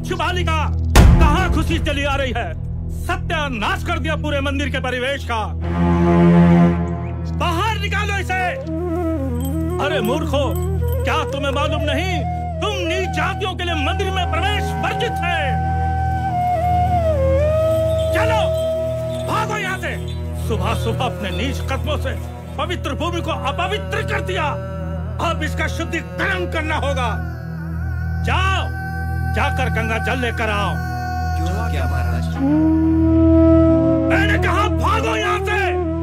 तुच्छ बालिका, कहाँ खुशी चली आ रही है? सत्यानाश कर दिया पूरे मंदिर के परिवेश का। बाहर निकालो इसे। अरे मूर्खो, क्या तुम्हें मालूम नहीं तुम नीच जातियों के लिए मंदिर में प्रवेश वर्जित है? चलो भागो यहाँ से। सुबह सुबह अपने नीच कदमों से पवित्र भूमि को अपवित्र कर दिया। अब इसका शुद्धिकरण करना होगा। जाओ, जाकर गंगा जल लेकर आओ। जो क्या महाराज? मैंने कहा भागो यहाँ से।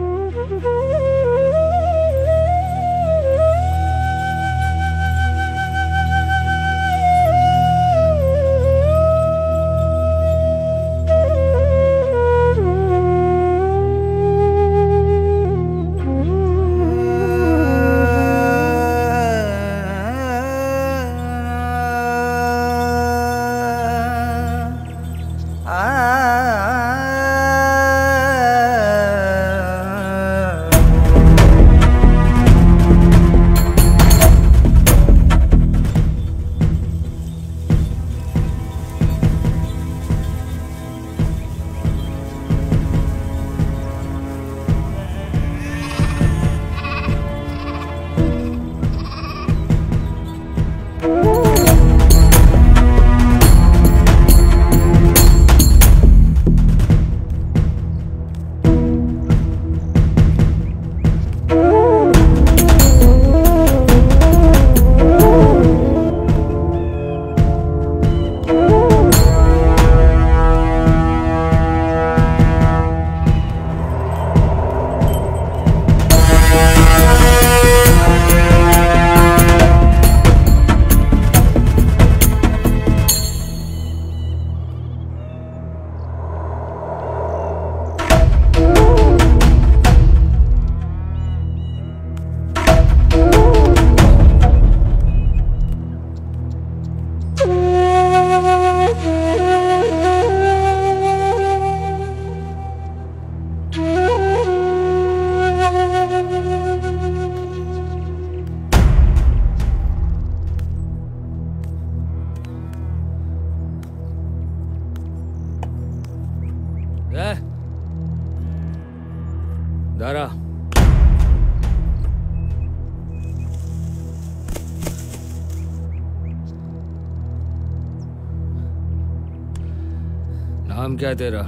दारा, नाम क्या तेरा?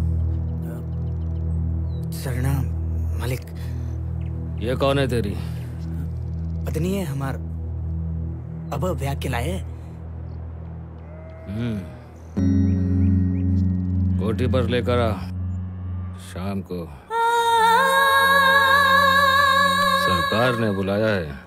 सरनाम मलिक। ये कौन है तेरी? पत्नी है हमार। अब ब्याह के लाए। कोठी पर लेकर आ, शाम को सरकार ने बुलाया है।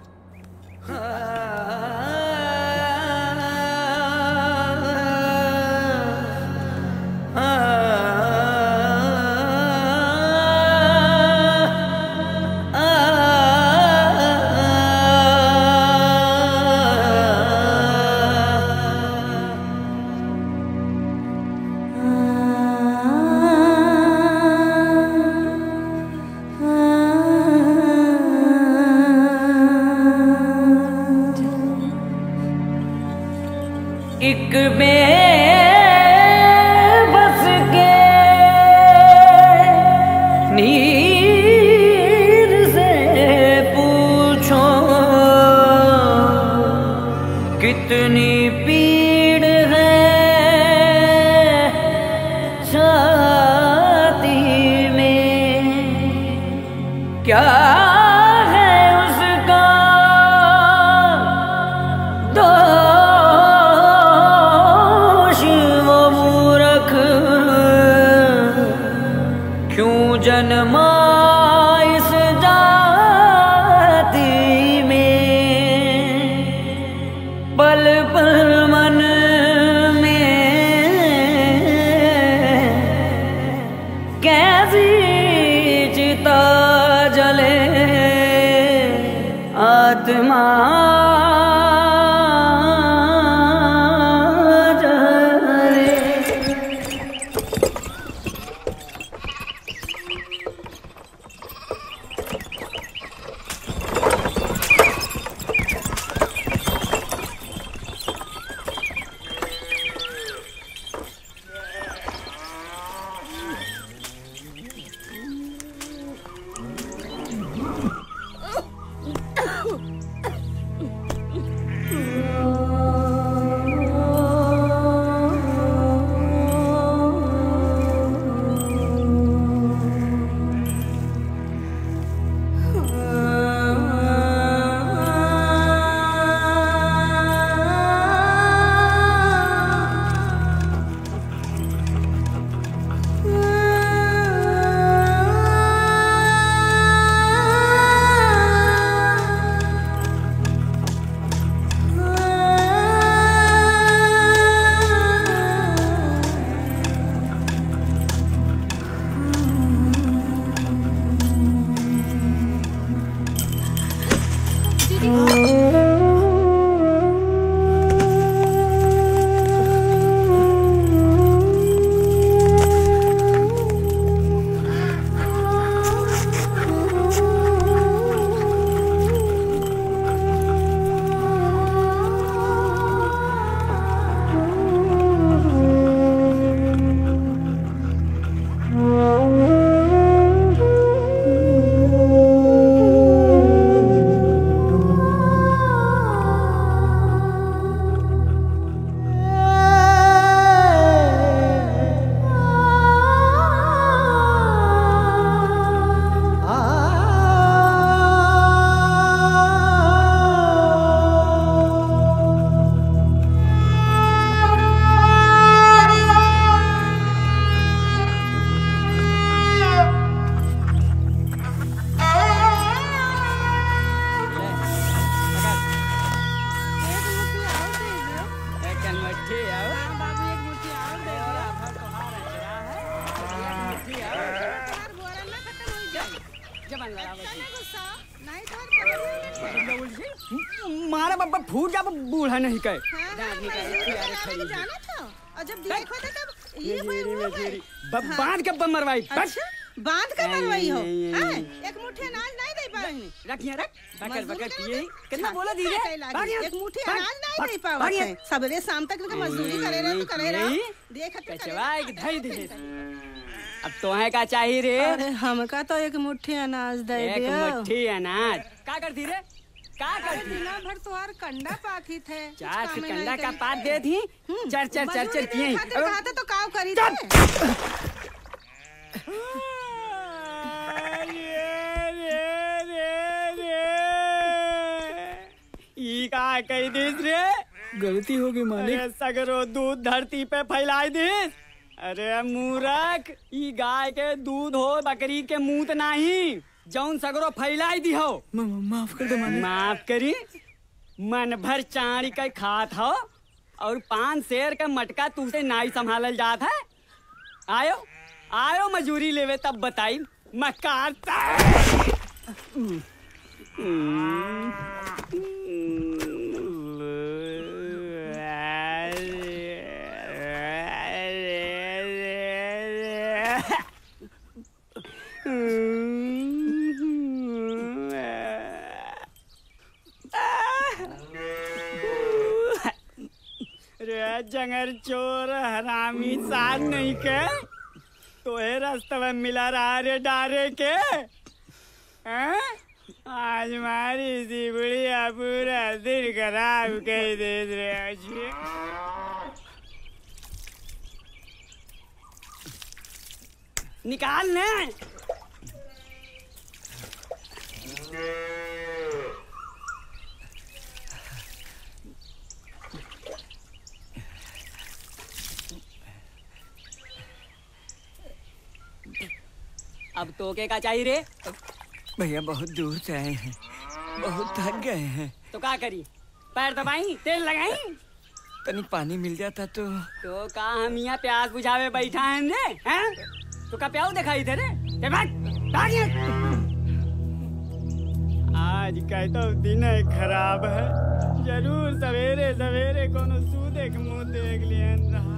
एक बस के नीर से पूछो कितनी पीड़ है छाती में, क्या जन्मा इस जाति में, पल पल मन में कैसी चिता जले आत्मा अब फूट जा बूढ़ा नहीं कहे। और जब देखो तो तब ये बांध के मरवाई। बांध कर मरवाई हो। एक मुट्ठी अनाज नहीं दे पाएंगे। रखिए रख बकर बकर पिए कितना बोला दीजिए। एक मुट्ठी अनाज नहीं दे पाओगे। सवेरे शाम तक मजदूरी करे रहे तो करे रहे। देख कचवा एक धई दे। अब तो है का चाहिए रे? अरे हमका तो एक मुट्ठी अनाज दे दे। एक मुट्ठी अनाज का करती रे? का करती? दिना भर तुम्हार कंडा पाकी थे। 4 कंडा का पात दे थी। चर किए। खाते तो काव करी थे। का कही दिस रे? गलती होगी मालिक। सगरो दूध धरती पे फैलाई दिस। अरे मूर्ख, ई गाय के दूध हो, बकरी के मूत नहीं। जौन सगरो फैलाई दी हो। माफ कर दे मालिक। माफ करी? मन भर चाड़ी का खात हो और 5 शेर का मटका तुझसे नाई संभालल जात है। आयो मजूरी लेवे तब बताई मकार। जंगर चोर हरामी साथ नहीं के तो रास्ते में मिला रहा रे डारे के। आज मारी सी बुढ़िया पूरा दिन खराब कह दे रहे। निकाल ले। अब तोके का चाहिए रे? भैया बहुत दूर से आए हैं, बहुत थक गए हैं। तो क्या करी? पैर दबाई, तेल लगाई? तनी पानी मिल जाता तो का हम यहाँ प्यास बुझावे बैठा है ने? हैं? तो का प्याऊ दिखाई दे रे? आज का तो दिन खराब है। जरूर सवेरे सवेरे कोनो सूदे के मुंह देख लिए रहा।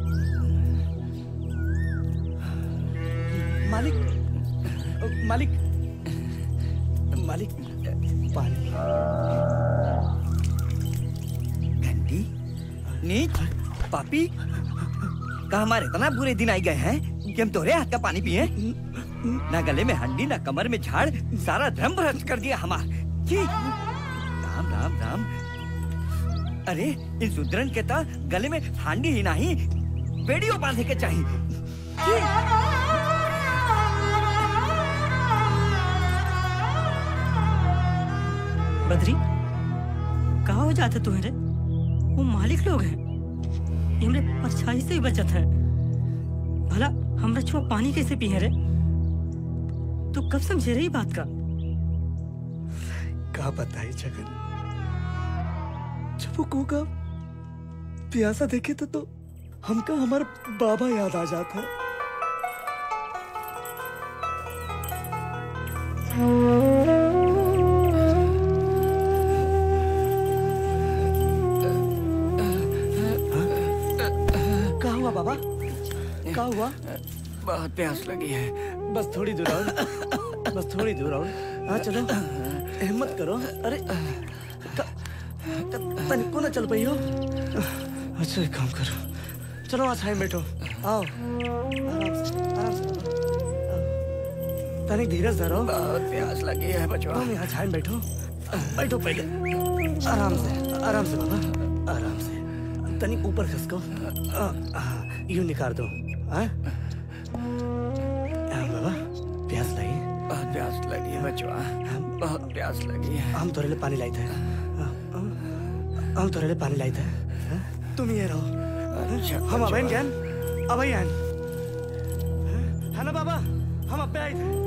मालिक मालिक मालिक पानी। घंटी नीच पापी का हमारे इतना बुरे दिन आई गए हैं कि हम तोरे हाथ का पानी पिए। ना गले में हंडी ना कमर में झाड़, सारा धर्म भ्रष्ट कर दिया हमार। राम राम राम। अरे इन सुदरन के ता गले में हांडी ही नहीं बेड़ियों बांधे के चाहिए। बद्री कहाँ हो जाते तुम्हारे? वो मालिक लोग हैं, हमरे परछाई से ही बचत है। भला हमरा छुआ पानी कैसे पिए रे? तो कब समझे रही बात का? क्या बताई जगन, जब वो कोका प्यासा देखे तो हमका हमारा बाबा याद आ जाता है। बाबा क्या हुआ? बहुत प्यास लगी है। बस थोड़ी दूर आओ, बस थोड़ी दूर आओ। हाँ चलो, हिम्मत करो। अरे तनिको ना चल पाई हो। अच्छा एक काम करो, चलो वहाँ छाई बैठो। आओ आराम से तनिक धीरज धरो। बहुत प्यास लगी है बचवा। तुम यहाँ छाई बैठो, बैठो पहले। आराम से बाबा, आराम से। तनिक ऊपर खसको, यूं निकाल दो। बाबा प्यास लगी? बहुत प्यास लगी है बचवा, बहुत प्यास लगी है। हम तोरे लिए पानी लाई थे, हम तोरे लिए पानी लाई थे। तुम ये रहो। अच्छा, हम अब ज्ञान अब है ना बाबा? हम अब आए थे।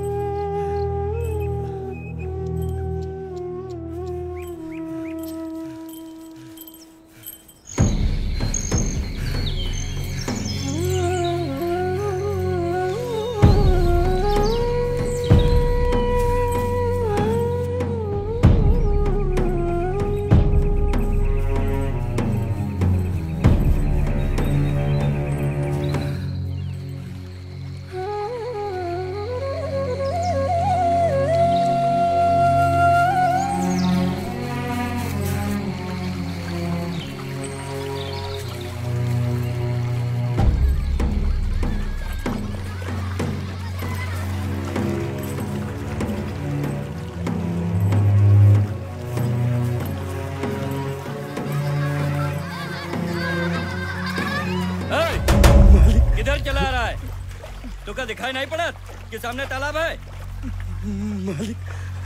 चला आ रहा है? तो क्या दिखाई नहीं पड़ा कि सामने तालाब है? मालिक,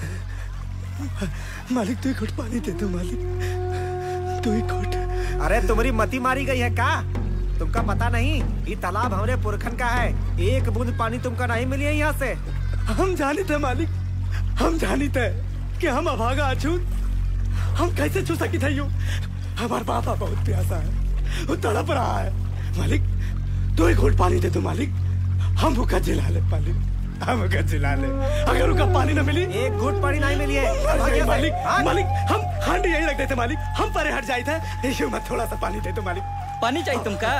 मालिक तू एक घुट पानी दे दो मालिक, तू एक घुट। अरे तुम्हारी मती मारी गई है का? तुमका पता नहीं ये तालाब हमारे पुरखन का है, एक बूंद पानी तुमका नहीं मिली है यहाँ से। हम जानी थे मालिक, हम जानी थे कि हम अभागा अछूत, हम कैसे छू सकी थे यूं। हमारा पापा बहुत प्यासा है, वो तड़प रहा है। मालिक तू एक घुट पानी दे दो मालिक, हम भूखा जिला ले मालिक, हम भूखा जिला ले। अगर उनका पानी न मिली, एक घुट पानी नहीं मिली है मालिक, मालिक हम हांडी यही रख देते मालिक, हम परे हट जाए थे। यूं मत, थोड़ा सा पानी दे दो मालिक। पानी चाहिए तुमका?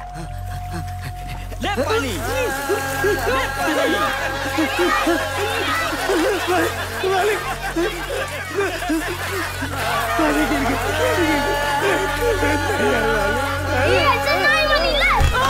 ले पानी, ले पानी। मालिक पानी गिर गया। ये ऐसा नहीं बनीला।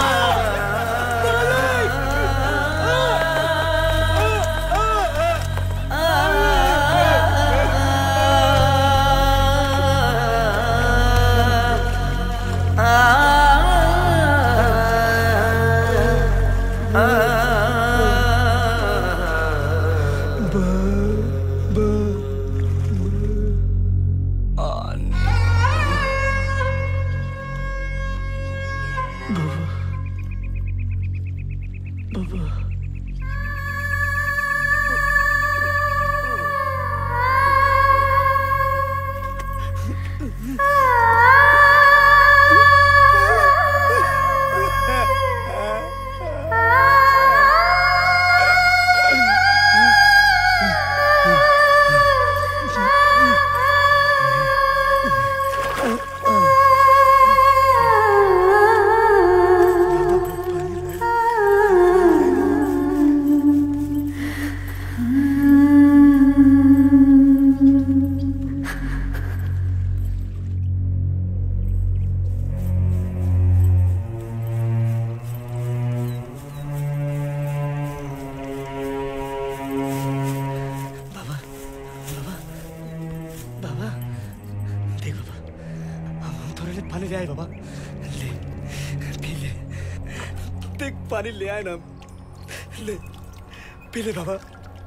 पानी ले आए ना, ले पी ले बाबा।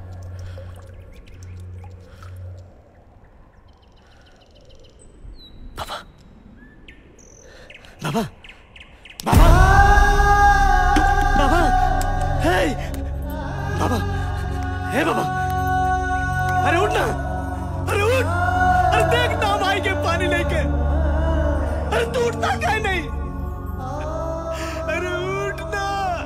बाबा बाबा बाबा बाबा, हे बाबा, हे बाबा, अरे उठ ना, अरे उठ, अरे देख ना भाई के पानी लेके, अरे तू उठता क्या नहीं? अरे उठ ना।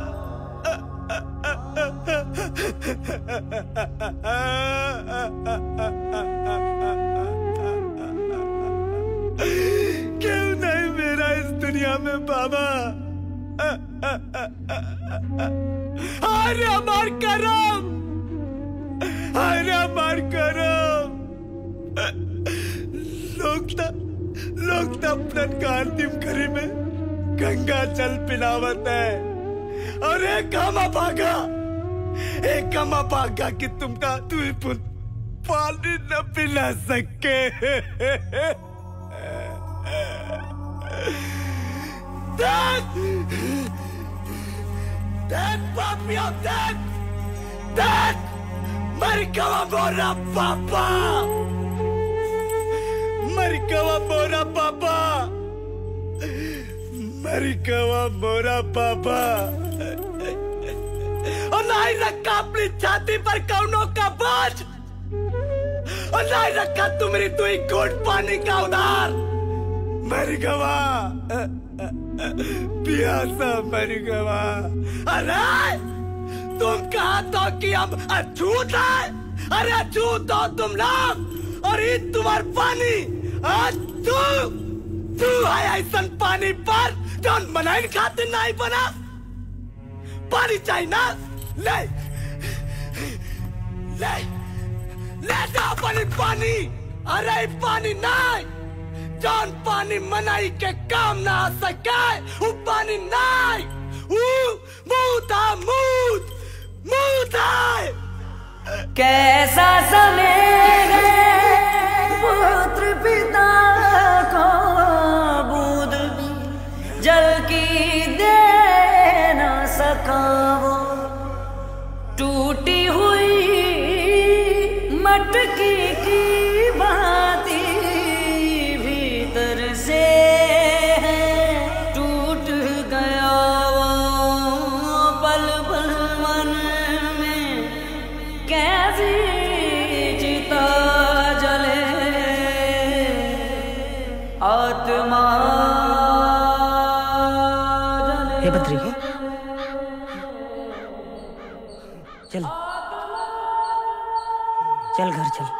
क्यों नहीं मेरा इस दुनिया में बाबा? अरे हमार करम, अरे हमार करम। लोग तो अपना अंतिम खरी में गंगा जल पिलावत है, और एक हम भागा कि तुमका तू पानी न पिला सके। देख पापिया, देख मर गवा मोरा पापा, मर गवा मोरा पापा, मर गवा मोरा पापा। और नहीं रखा अपनी छाती पर कौनों का बोझ, और नहीं रखा तुम्हारी तू ही घोट पानी का उधार। मर गवा प्यासा, मर गवा। अरे तुम कहा तो कि हम अछूत है? अरे अछूत हो तुम लोग, और ये तुम्हार पानी। आज तू है ऐसा पानी पर जो बनाई खातिर नहीं बना। पानी चाहिए ना, ले ले ले जाओ पानी। अरे पानी नहीं, जौन पानी मनाई के काम ना आ सके, वो पानी नहीं, वो मूत है। कैसा समय है पुत्र पिता को बूंद जल की दे न सक हे बद्री, चल चल घर चल।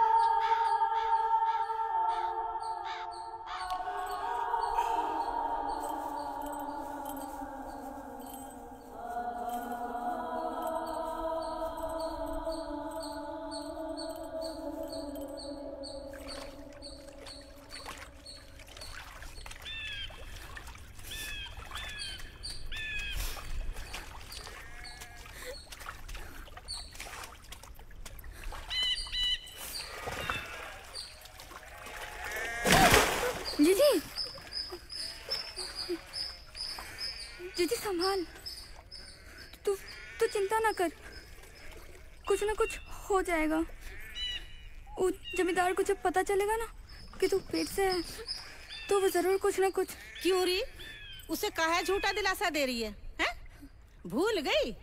जीजी संभाल, तू चिंता ना कर, कुछ ना कुछ हो जाएगा। वो जमींदार को जब पता चलेगा ना कि तू पेट से है तो वो जरूर कुछ ना कुछ। क्यों री, उसे काहे झूठा दिलासा दे रही है, हैं? भूल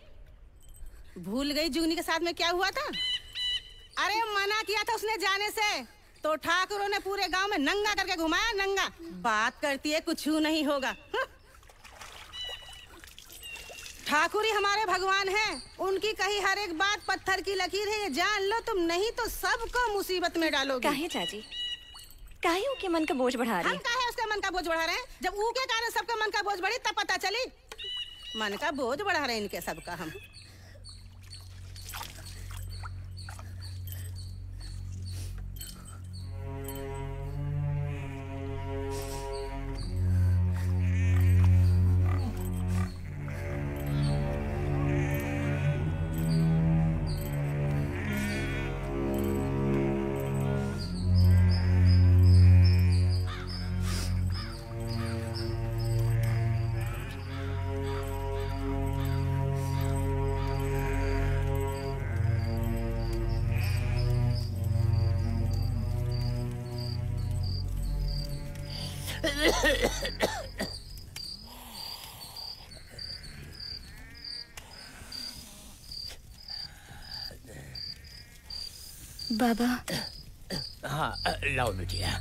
गई जुगनी के साथ में क्या हुआ था? अरे मना किया था उसने जाने से, तो ठाकुरों ने पूरे गांव में नंगा करके घुमाया। नंगा बात करती है, कुछ नहीं होगा। ठाकुर ही हमारे भगवान हैं, उनकी कही हर एक बात पत्थर की लकीर है, ये जान लो तुम, नहीं तो सबको मुसीबत में डालोगे। काहे चाची, काहे उनके मन का बोझ बढ़ा रहे? हम काहे उसके मन का बोझ बढ़ा रहे हैं? जब ऊ के कारण सबका मन का बोझ बढ़ी तब पता चली। मन का बोझ बढ़ा रहे हैं इनके सबका हम। बाबा। हाँ लाओ बिटिया।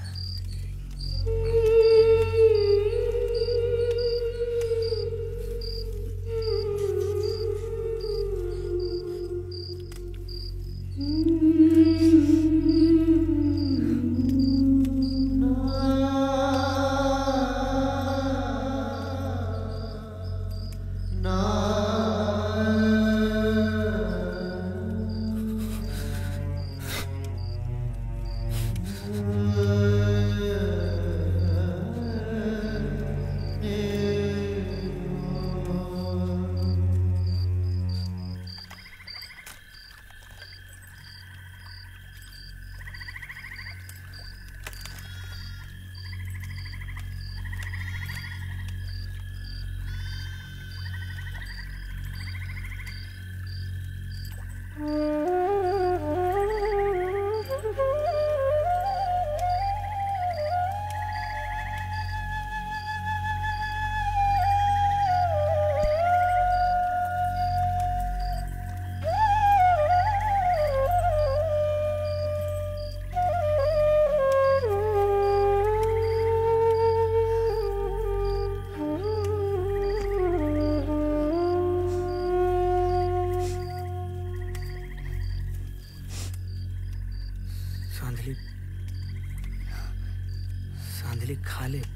सांदली खा ले।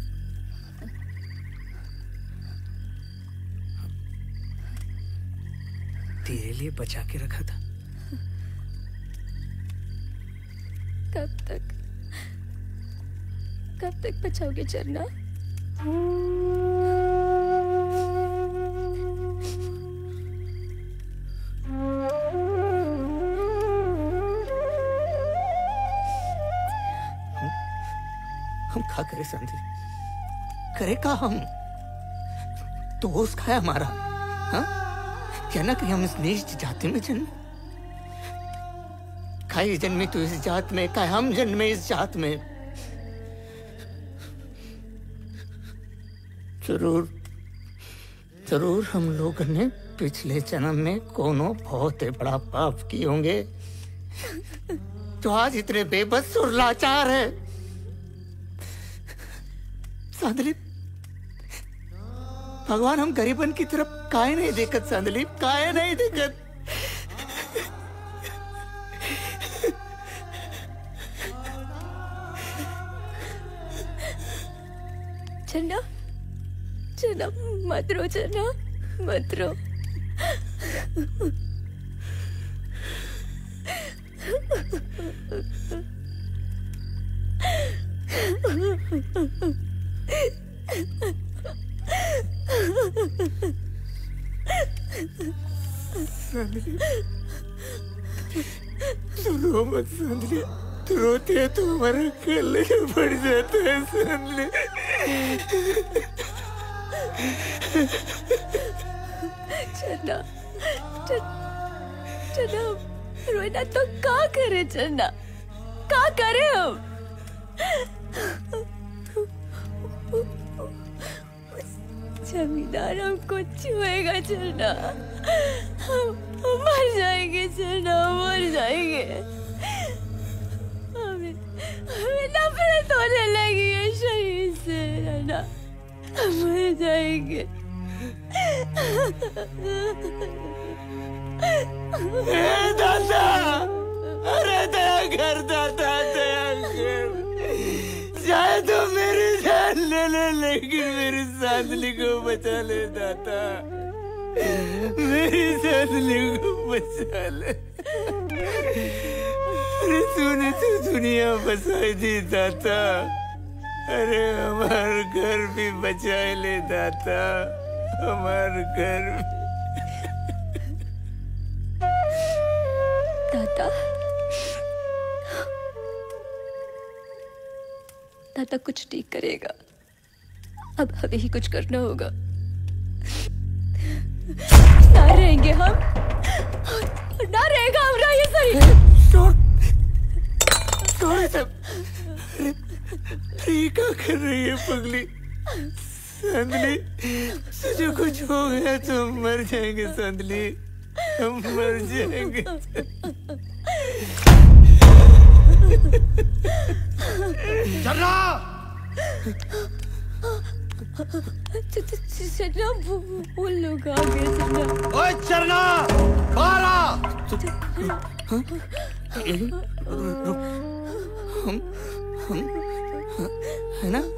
तेरे लिए बचा के रखा था। कब तक बचाओगे चरना? हम क्या करे संदीप, करे का हम दोस्त खाया हमारा, हाँ? क्या ना कि हम इस नीच जाति में जन्मे, खाई जन्मी तो इस जात में, का हम जन्मे इस जात में। जरूर हम लोग ने पिछले जन्म में कोनो बहुत बड़ा पाप किए होंगे जो आज इतने बेबस और लाचार है। भगवान हम गरीबन की तरफ काहे नहीं देखत सांदली, काहे नहीं देखत। चन्ना, चन्ना मत रो, चन्ना मत रो। तू रो मत सांदली, तू रोती है तो हमारा गले बढ़ जाता है सांदली। चन्ना, चन्ना रोना तो क्या करे, चन्ना क्या करे हम? जमींदार हमको छुएगा चन्ना, हम मर जाएंगे चन्ना, मर जाएंगे। हमें नफरत होने लगी है शरीर से चन्ना, मर जाएंगे। दादा, अरे दया कर दादा, दया कर। चाहे तो मेरी जान ले ले, लेकिन मेरी सांदली को बचा ले दादा, मेरी सांदली को बचा ले। अरे तूने तो दुनिया बसाई दी दादा, अरे हमार घर भी बचा ले दादा, हमार घर। दादा, दादा कुछ ठीक करेगा, अब हमें ही कुछ करना होगा। ना रहेंगे हम, ना रहेगा हमारा ये सही। अरे क्या कर रही है पगली सांदली? तुझे कुछ हो गया तो हम मर जाएंगे सांदली, हम मर जाएंगे। चन्ना! चन्ना वो लोग आ गए चन्ना। ओए चन्ना, बाहर आ! हम है ना?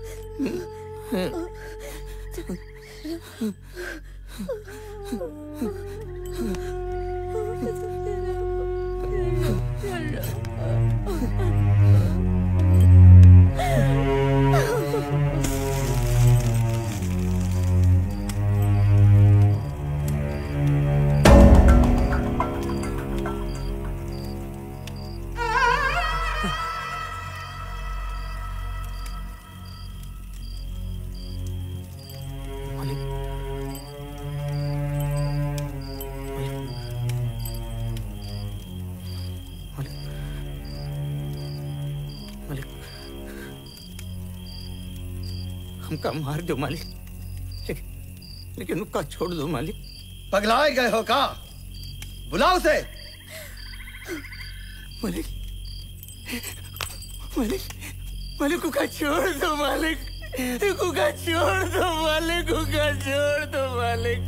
हमका मार दो मालिक, लेकिन उसका छोड़ दो मालिक। पगलाए गए हो का? बुलाओ उसे। मालिक, मालिक, मालिक को छोड़ दो मालिक, को छोड़ दो मालिक, को छोड़ दो मालिक।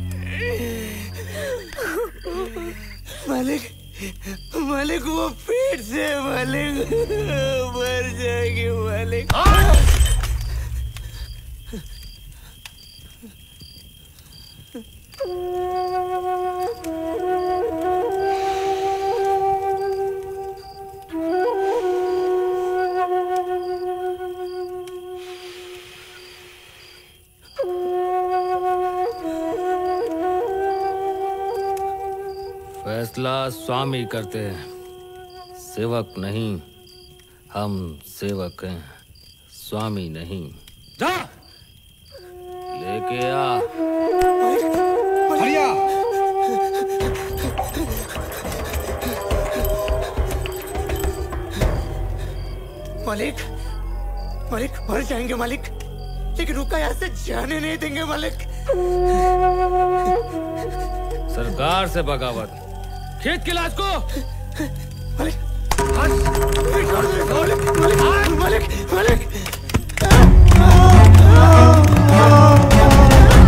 मालिक, मालिक वो पेट से मालिक मर जाएगी मालिक। फैसला स्वामी करते हैं, सेवक नहीं। हम सेवक हैं, स्वामी नहीं। जा लेके आ। हरिया। मालिक, मालिक मर जाएंगे मालिक, लेकिन रुका यहाँ से जाने नहीं देंगे मालिक। सरकार से बगावत, खेत की लाश को। मालिक, मालिक, मालिक, मालिक।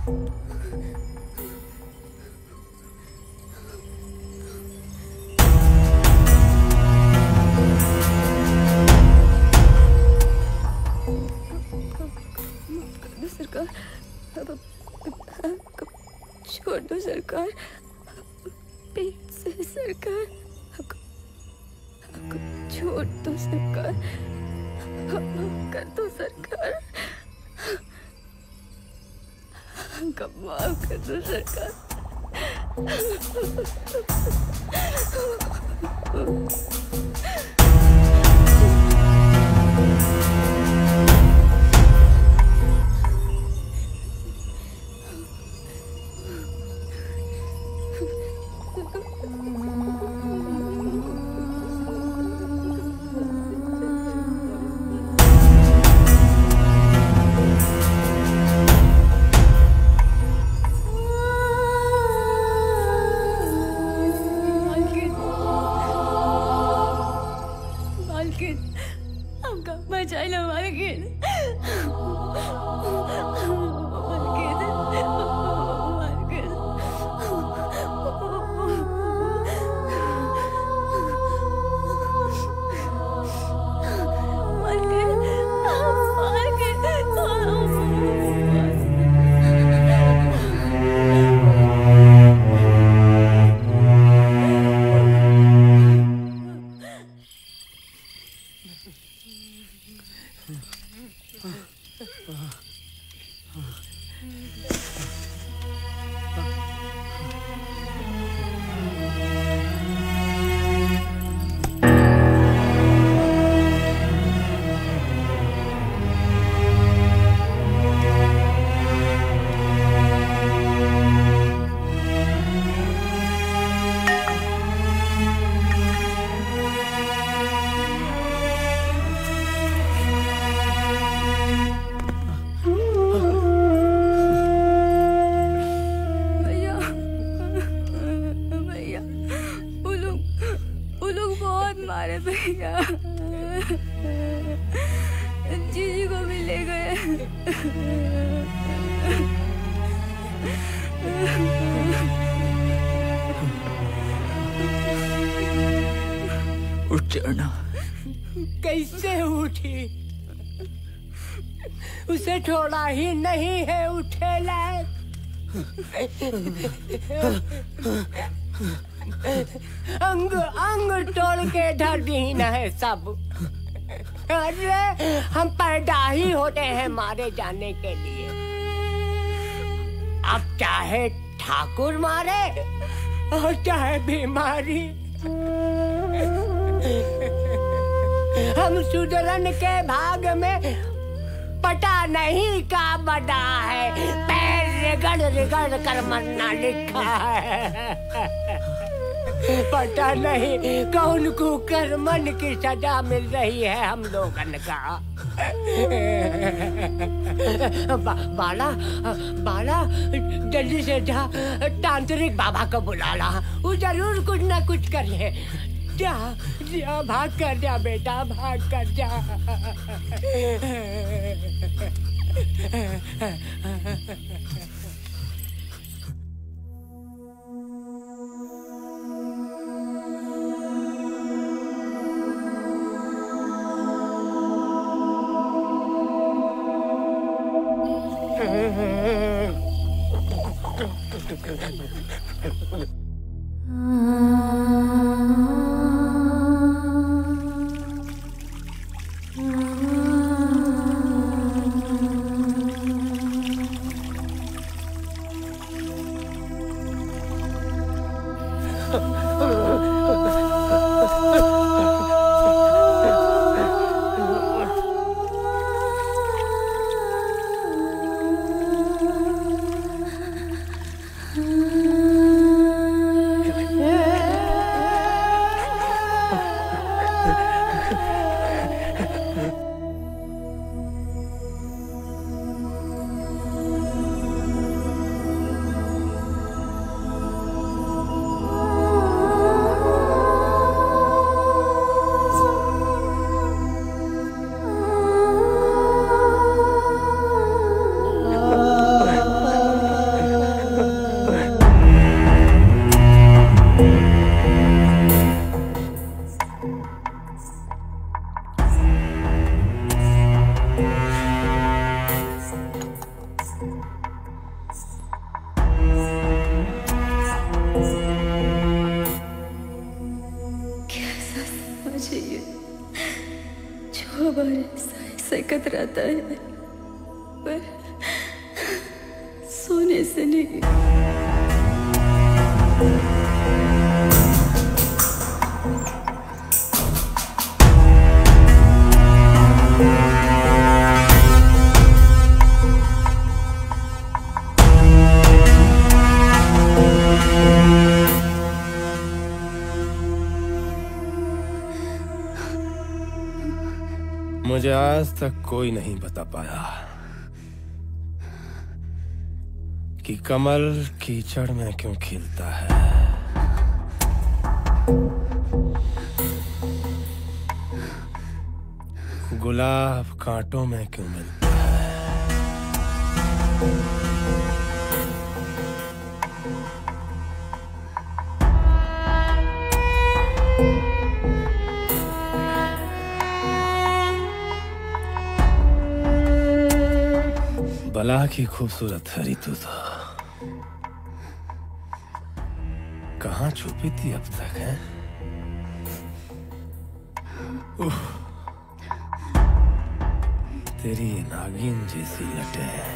सरकार, छोड़ दो सरकार, पेट से सरकार, छोड़ दो सरकार, कर दो सरकार, माफ कर दो सरकार। जीजी को भी ले गए। उठ जाना। कैसे उठी? उसे छोड़ा ही नहीं है उठे लायक। अंग अंग तोड़ के ढीन है सब। अरे हम पैदा ही होते हैं मारे जाने के लिए। अब चाहे ठाकुर मारे और चाहे बीमारी, हम सुधरन के भाग में पता नहीं का बड़ा है। पैर रिगड़ रिगड़ कर मरना लिखा है। पता नहीं कौन को कर्मन की सजा मिल रही है हम लोगन का। बाला बाला जल्दी से जा तांत्रिक बाबा को बुला ला। वो जरूर कुछ ना कुछ कर ले। जा जा भाग कर जा बेटा, भाग कर जा। कैसा समझ है ये जो हमारे से कतराता है पर सोने से नहीं। मुझे आज तक कोई नहीं बता पाया कि कमल कीचड़ में क्यों खिलता है। गुलाब कांटों में क्यों मिलता है। बला की खूबसूरत है रितु तो कहाँ छुपी थी अब तक है। तेरी नागिन जैसी लटे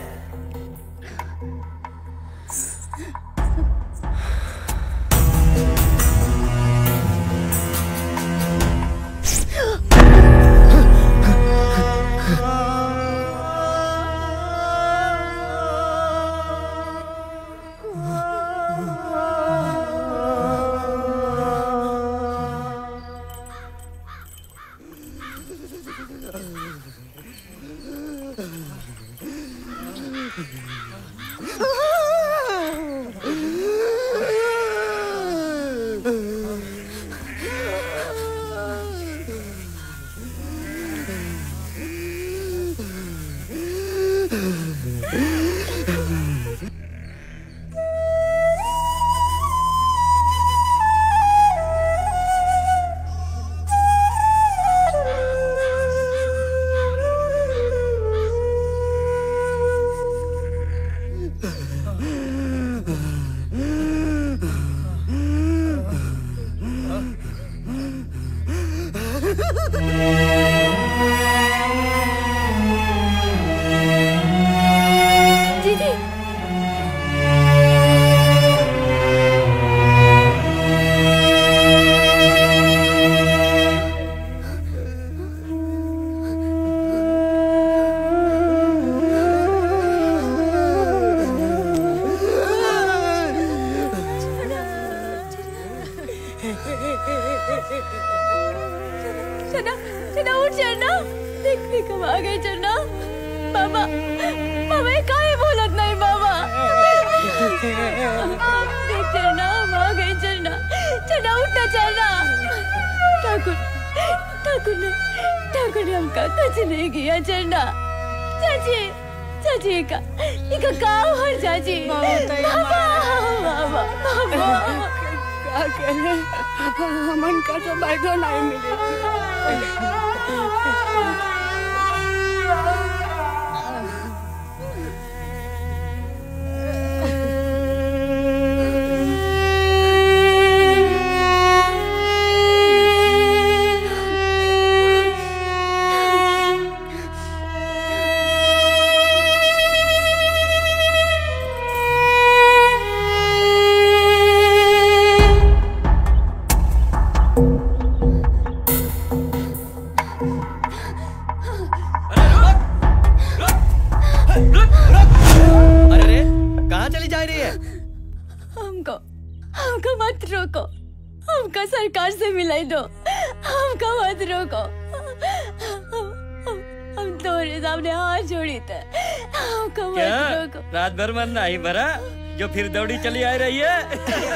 रात भर मन नहीं भरा जो फिर दौड़ी चली आ रही है।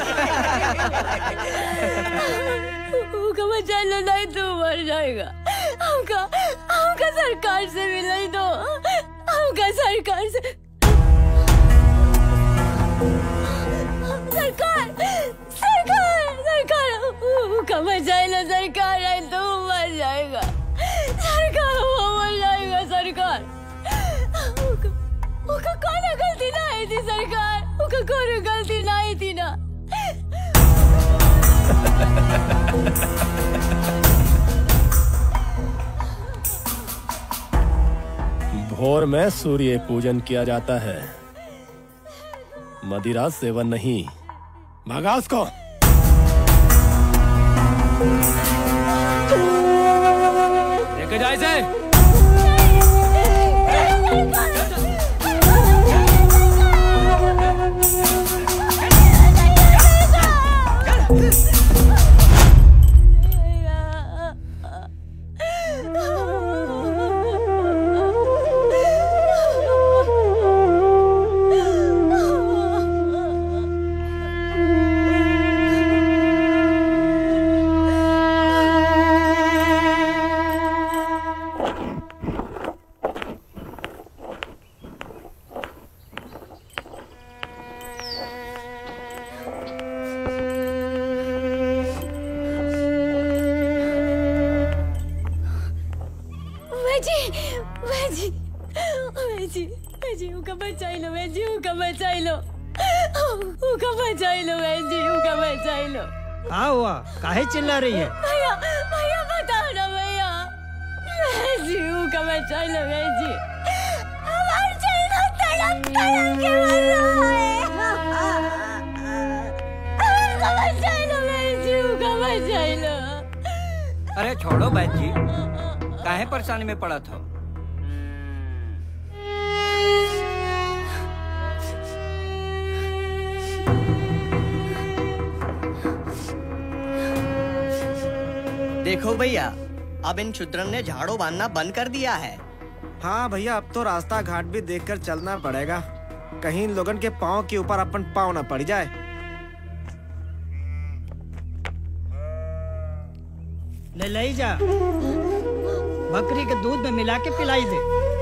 चलो नहीं तो मर जाएगा। हमका सरकार से मिलाई दो। हमका सरकार से सरकार हमका बचाएगा सरकार नहीं तो मर जाएगा। सरकार वो मर जाएगा सरकार। उका कौन गलती ना है थी सरकार। उका कोई गलती नहीं थी ना। भोर में सूर्य पूजन किया जाता है, मदिरा सेवन नहीं। भागा उसको। लेके जाए इसे। हाँ हुआ, काहे चिल्ला रही है? भैया भैया बताओ ना भैया। मैं जीव का बचा लो जी। हमारे चेहरा तड़प तड़प के मर रहा है। उसका बचा लो, मैं जीव का बचा लो। अरे छोड़ो बहन जी, काहे परेशानी में पड़ा था? देखो भैया, अब इन शूद्रन ने झाड़ू बांधना बंद कर दिया है। हाँ भैया, अब तो रास्ता घाट भी देखकर चलना पड़ेगा, कहीं इन लोगन के पाँव के ऊपर अपन पाँव न पड़ जाए। ले जा, बकरी के दूध में मिला के पिलाई दे।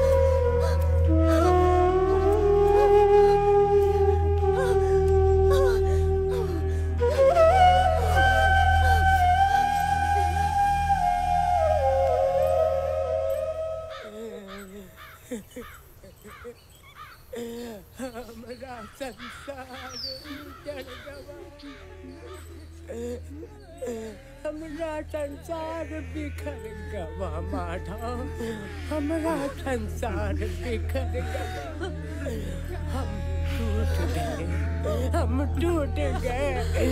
हमारा संसार जल गवा, हमारा संसार बिखर गवा माधव, हमारा संसार बिखर गवा। हम टूट गए,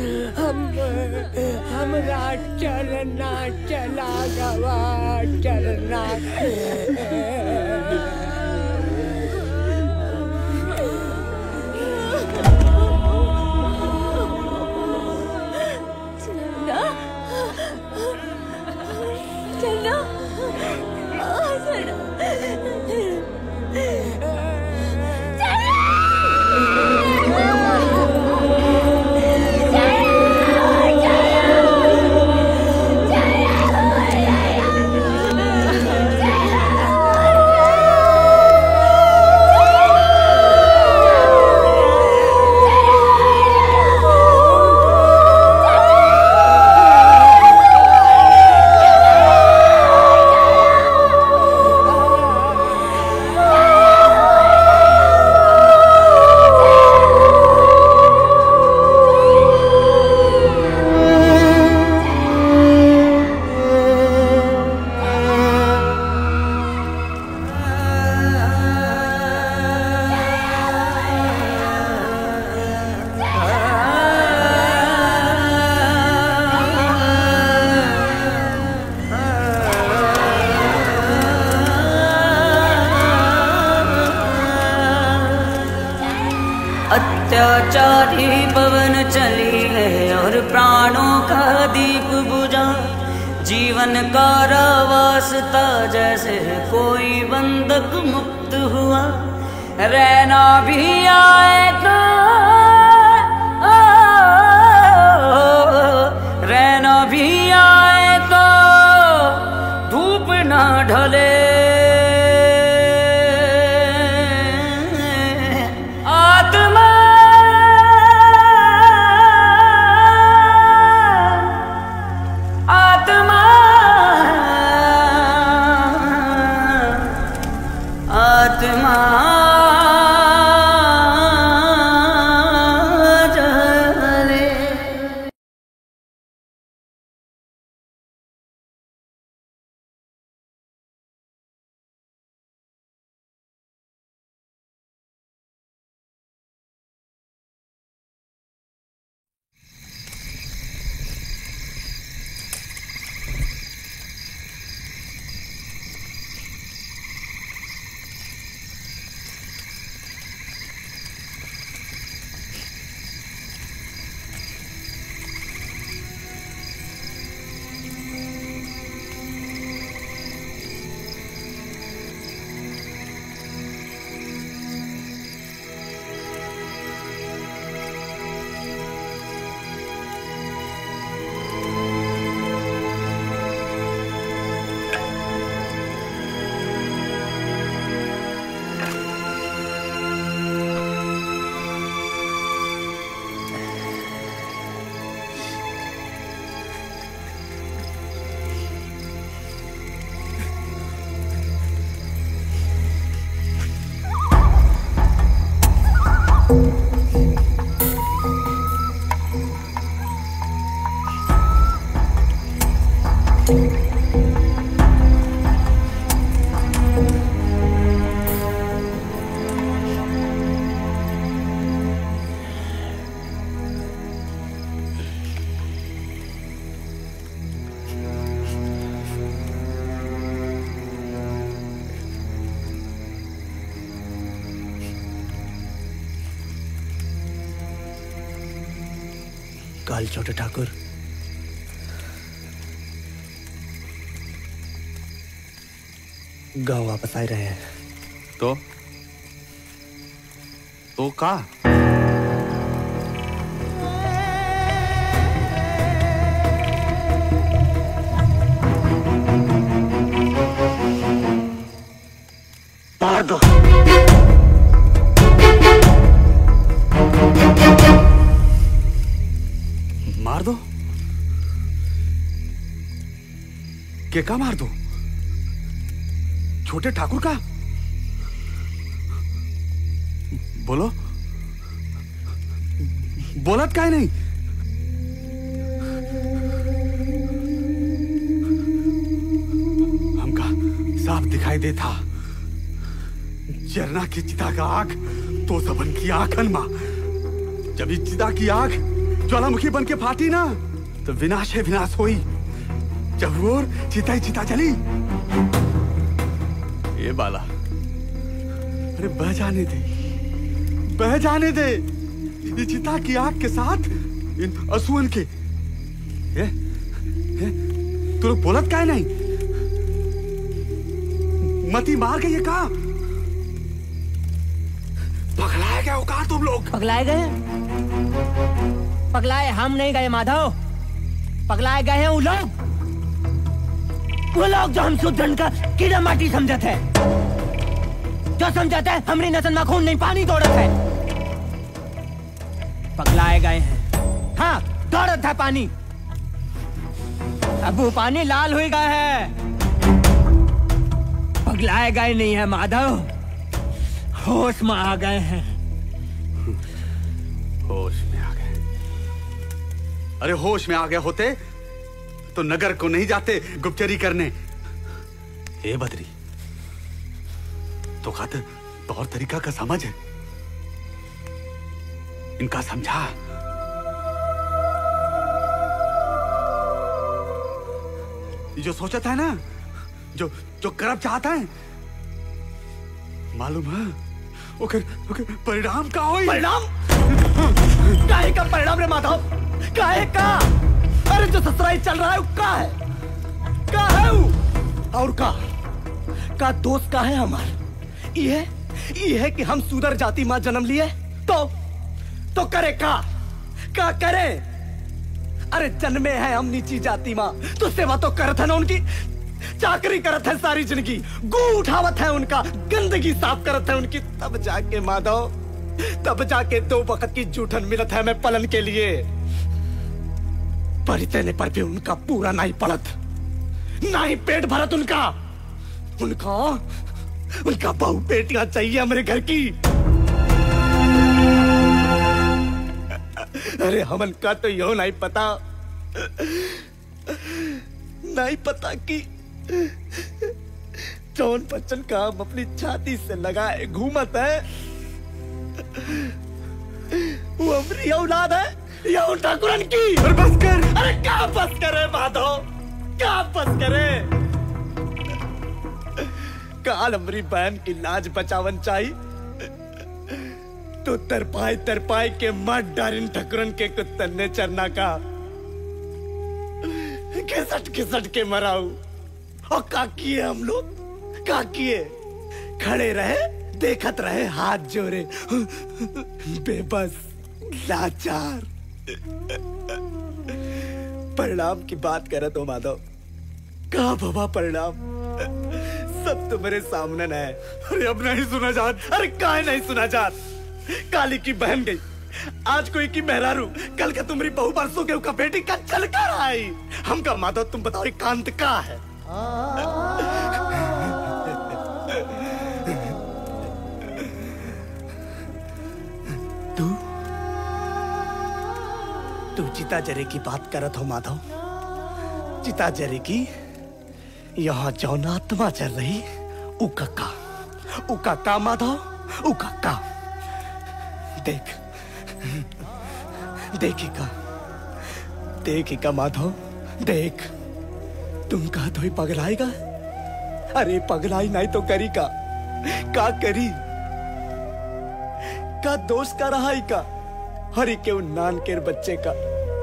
हमरा चलना चला गवा, चलना। अत्याचारी पवन चली है और प्राणों का दीप बुझा, जीवन कारावासता जैसे कोई बंधक मुक्त हुआ। रहना भी आएगा, रहना भी आएगा, धूप ना ढले। काल छोटे ठाकुर, गांव वापस आ रहे हैं। तो का मार दो। मार दो? के का मार दो? छोटे ठाकुर का? बोलो, बोलत काहे नहीं? हमका साफ दिखाई देता जरना की चिता का आग तो सबन की आंखन मां। जब इस चिता की आग ज्वालामुखी बन के फाटी ना तो विनाश है विनाश हुई। जब वो चिता ही चिता चली। ये बाला, अरे बह जाने दे, बह जाने दे। ये चिता की आग के साथ इन असुअन के तू लोग बोलत काहे नहीं? मती मार के ये कहा पगलाए गए हो कहा तुम लोग? पगलाए गए? पगलाए हम नहीं गए माधव, पगलाए गए हैं वो लोग जो हम सुदर्शन का कीड़ा माटी समझते हैं, जो समझते हैं हमारी नसन में खून नहीं पानी दौड़त है। पगलाए गए हैं, हाँ दौड़त है पानी। अब वो पानी लाल हो गया है। पगलाए गए नहीं है माधव, होश में आ गए हैं। होश में आ गए? अरे होश में आ गए होते तो नगर को नहीं जाते गुप्तचरी करने। ए बद्री, तो खातिर तौर तरीका का समझ है, इनका समझा। जो सोचता है ना, जो करब चाहता है, मालूम है ओके परिणाम का होई। परिणाम? काहे का परिणाम रे माधव? काहे का? अरे जो ससुराई चल रहा है वो का है? का है वो? और का दोस्त का है हमार? ये है कि हम सुदर जाति मां जन्म लिए तो करे का करे? अरे जन्मे है हम नीची जाति मां तो सेवा तो करत है ना उनकी। चाकरी करत है सारी जिंदगी, गू उठावत है उनका, गंदगी साफ करत है उनकी। तब जाके माधव, तब जाके 2 वक्त की जूठन मिलत है मैं पलन के लिए। परितेने पर भी उनका पूरा नहीं पड़त, नहीं पेट भरत उनका। उनका बहु बेटियां चाहिए हमारे घर की। अरे हमन का तो यो नहीं पता कि जौन बच्चन का हम अपनी छाती से लगाए घूमत है वो हमारी औलाद है या उन ठाकुरन की। अरे बस कर। अरे क्या बस करे माधव, क्या बस करे? काल हमारी बहन की लाज बचावन चाहिए तो तरपाई के मत डारिन ठकुरन के कुत्तन ने चरना का घिसट के मराऊ। और का किए हम लोग, का किए? खड़े रहे, देखत रहे, हाथ जोड़े, बेबस, लाचार। परिणाम की बात करे तो माधव, कहा बाबा परिणाम? सब तुम्हारे सामने है। अरे अब नहीं सुना जात। अरे काहे नहीं सुना जात? काली की बहन गई, आज कोई की मेहरारू, कल का तुम्हारी बहू, परसों के बेटी का चल कर आई। हमका माधव तुम बताओ कांत का है? तू चिता जरे की बात करत हो माधव? चिता जरे की यहाँ जौन आत्मा चल रही उका माधव उका देखी का माधव देख। तुम कहा तो ही पगलाएगा? अरे पगलाई नहीं तो करी का करी का दोस्त का रहा का हरी के उन नान के बच्चे का।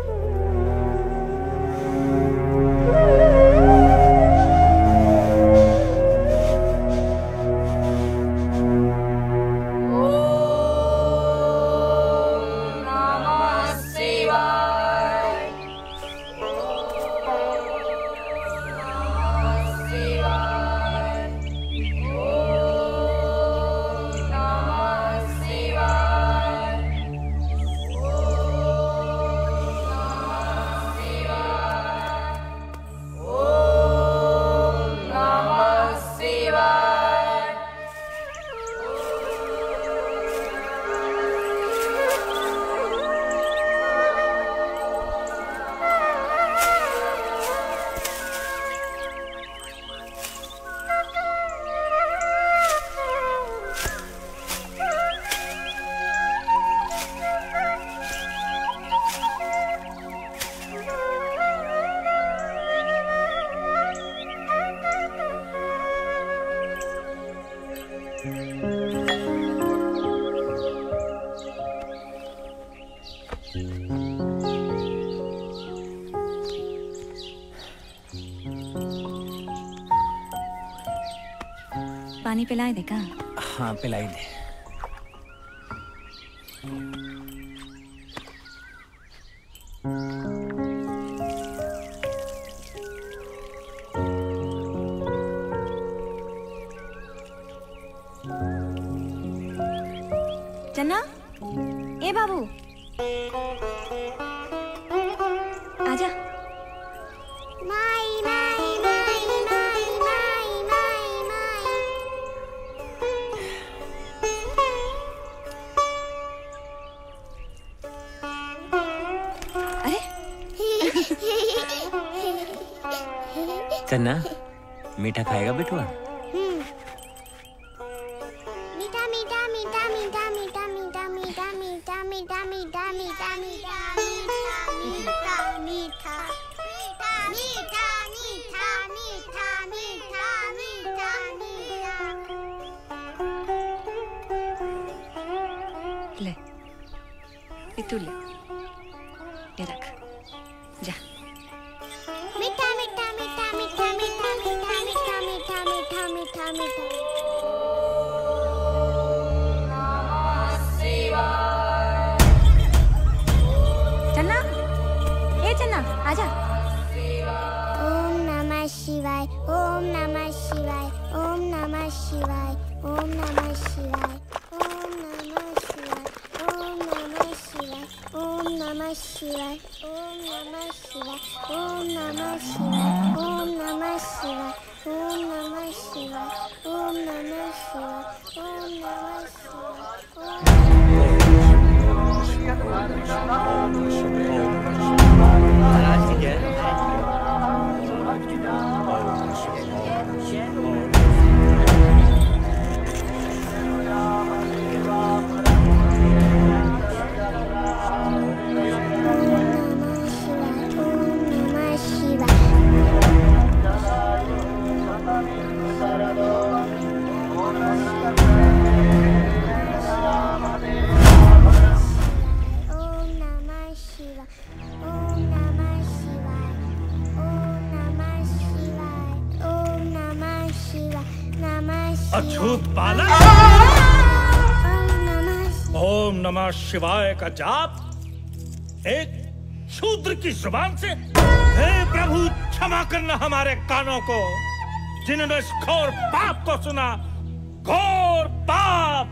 पानी पिलाए दे का? हाँ पिलाई दे। चन्ना, ए बाबू, आजा। माई माई माई माई माई माई माई। चन्ना मीठा खाएगा बेटुआ? मीठा मीठा मीठा मीठा मीठा मीठा मीठा मीठा मीठा मीठा मीठा मीठा मीठा मीठा मीठा मीठा मीठा मीठा मीठा ले, ये तू ले, ये रख, जा। मीठा मीठा मीठा मीठा मीठा मीठा मीठा मीठा मीठा मीठा मीठा। चन्ना, ए चन्ना, आजा। ओम नमः शिवाय, ओम नमः शिवाय, ओम नमः शिवाय, ओम नमः शिवाय, ओम नमः शिवाय, ओम नमः शिवाय, ओम नमः शिवाय, ओम नमः शिवाय, ओम नमः शिवाय, ओम नमः शिवाय, ओम नमः शिवाय, ओम नमः शिवाय, ओम नमः अछूत बालक, ओम नमः शिवाय का जाप एक शूद्र की जुबान से? हे प्रभु क्षमा करना हमारे कानों को, जिन्होंने इस घोर पाप को सुना, घोर पाप।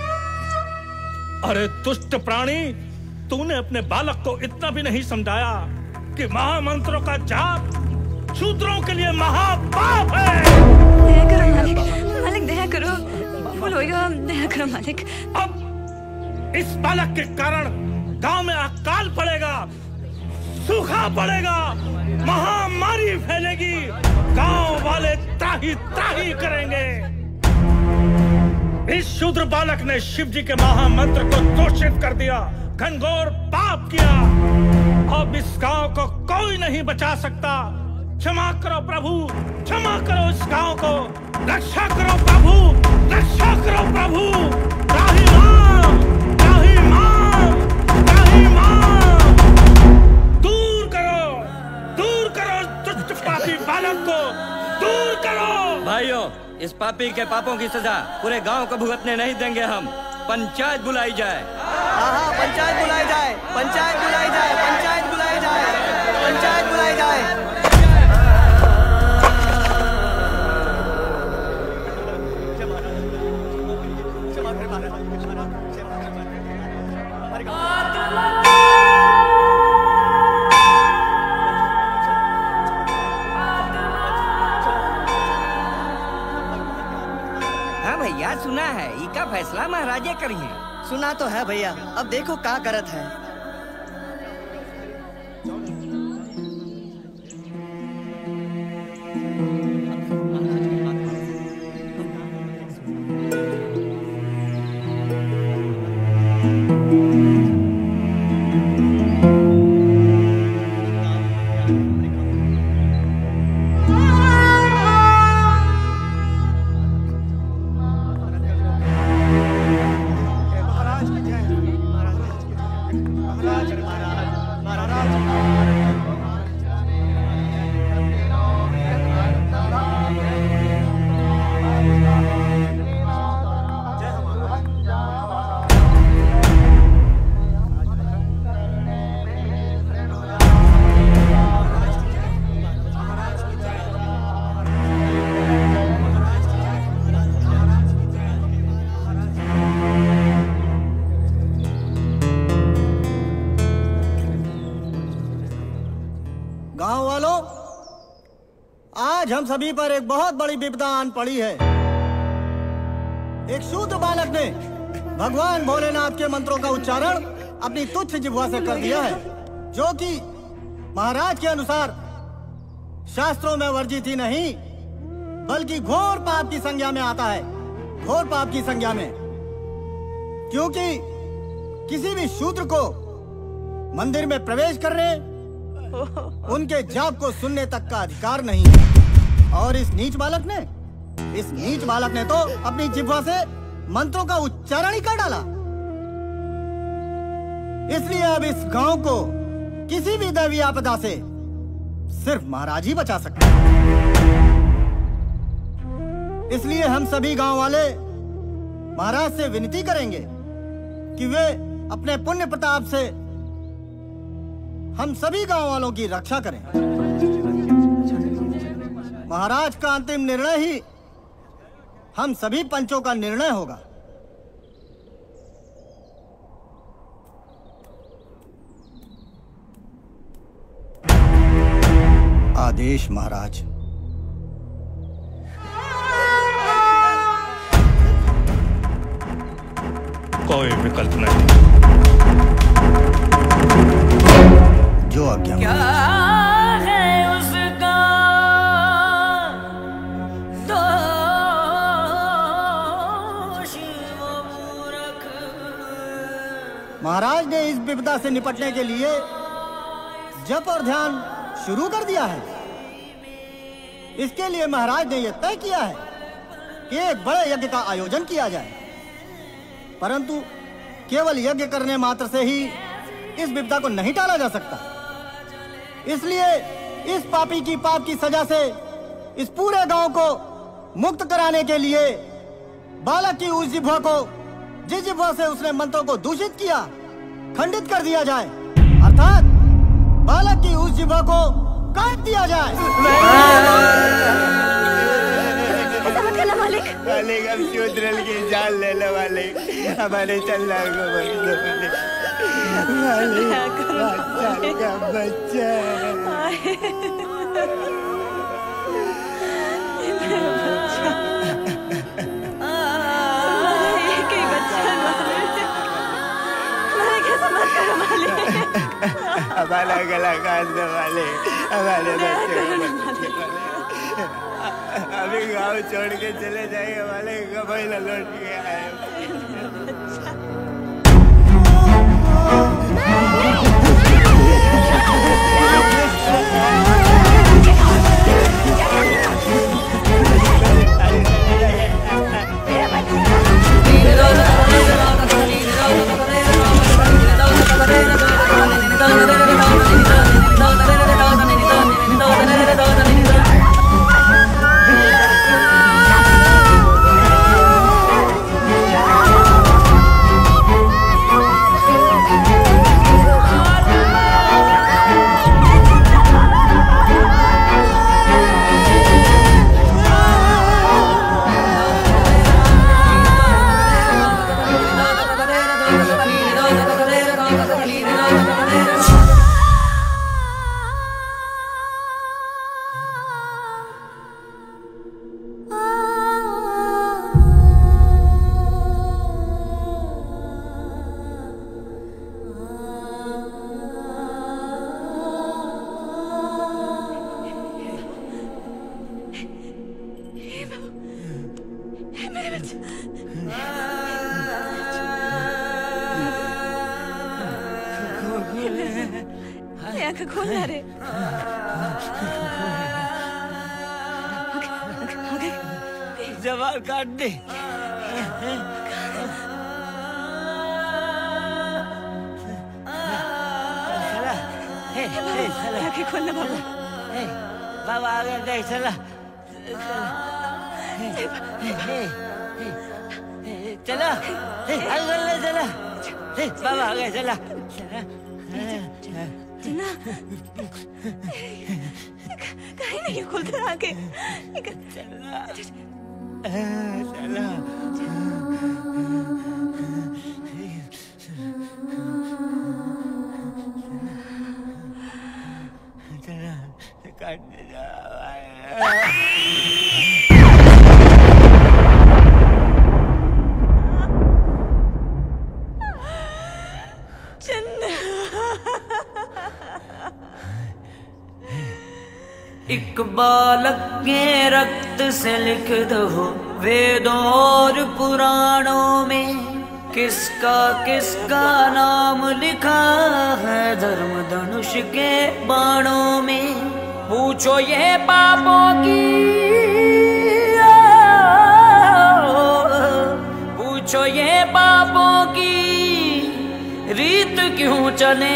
अरे दुष्ट प्राणी, तूने अपने बालक को इतना भी नहीं समझाया कि महामंत्रों का जाप शूद्रों के लिए महापाप है। दया करो मालिक, मालिक दया करो, भूल होएगा, दया करो मालिक। अब इस बालक के कारण गांव में अकाल पड़ेगा। सूखा पड़ेगा, महामारी फैलेगी, गांव वाले त्राही त्राही करेंगे। इस शूद्र बालक ने शिव जी के महामंत्र को दूषित कर दिया, घनघोर पाप किया। अब इस गांव को कोई नहीं बचा सकता। क्षमा करो प्रभु, क्षमा करो इस गांव को, रक्षा करो प्रभु, रक्षा करो प्रभु। त्राही मां, त्राही मां, त्राही मां, दूर करो दुष्ट पापी बालक को, दूर करो। भाइयों, इस पापी के पापों की सजा पूरे गांव को भुगतने नहीं देंगे हम। पंचायत बुलाई जाए। हाँ, पंचायत बुलाई जाए, पंचायत बुलाई जाए, पंचायत बुलाई जाए, पंचायत बुलाई जाए। हाँ भैया, सुना है इसका फैसला महाराजे करिए। सुना तो है भैया, अब देखो क्या करत है। आज हम सभी पर एक बहुत बड़ी विपदा आन पड़ी है। एक शूद्र बालक ने भगवान भोलेनाथ के मंत्रों का उच्चारण अपनी तुच्छ जिह्वा से कर दिया है, जो कि महाराज के अनुसार शास्त्रों में वर्जित ही नहीं बल्कि घोर पाप की संज्ञा में आता है। घोर पाप की संज्ञा में, क्योंकि किसी भी शूद्र को मंदिर में प्रवेश करने, उनके जाप को सुनने तक का अधिकार नहीं है। और इस नीच बालक ने तो अपनी जिह्वा से मंत्रों का उच्चारण ही कर डाला। इसलिए अब इस गांव को किसी भी दैवीय आपदा से सिर्फ महाराज ही बचा सकते हैं। इसलिए हम सभी गांव वाले महाराज से विनती करेंगे कि वे अपने पुण्य प्रताप से हम सभी गांव वालों की रक्षा करें। महाराज का अंतिम निर्णय ही हम सभी पंचों का निर्णय होगा। आदेश महाराज। कोई विकल्प नहीं। जो आज्ञा। क्या है उसका दोष वो मूर्ख। महाराज ने इस विपदा से निपटने के लिए जप और ध्यान शुरू कर दिया है। इसके लिए महाराज ने यह तय किया है कि एक बड़े यज्ञ का आयोजन किया जाए, परंतु केवल यज्ञ करने मात्र से ही इस विपदा को नहीं टाला जा सकता। इसलिए इस पापी की पाप की सजा से इस पूरे गांव को मुक्त कराने के लिए बालक की उस जिह्वा को, जिस जिह्वा से उसने मंत्रों को दूषित किया, खंडित कर दिया जाए। अर्थात बालक की उस जिह्वा को काट दिया जाए। मालिक, हम शूद्रल की जान ले लो मालिक, हमारे चलना को मालिक का बच्चा। मालिक ऐसा मत करो मालिक। हमारा गला काटने वाले, हमारे बच्चे अभी गांव छोड़ के चले जाएंगे वाले, कभी न लौट के आए। खोलना रे। जवाब काट दे। आंखें खोलना बाबा। बाबा आ गया, देख चला चला चला, बाबा आ गया, चला चला। कहीं नहीं खोलता आंखें। चला चला। एक बालक के रक्त से लिख दो वेदों और पुराणों में, किसका किसका नाम लिखा है धर्म धनुष के बाणों में। पूछो ये पापों की, पूछो ये पापों की रीत क्यों चले।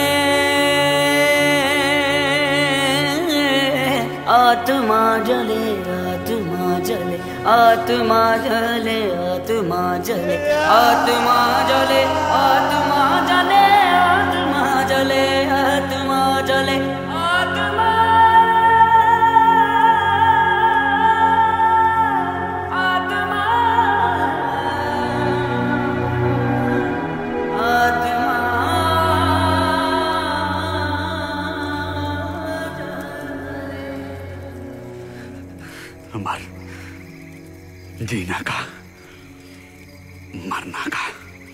आत्मा जले, आत्मा जले, आत्मा जले, आत्मा जले, आत्मा जले, आत्मा जले, आत्मा जले, आत्मा जले, आत्मा मर, जीना का, मरना का।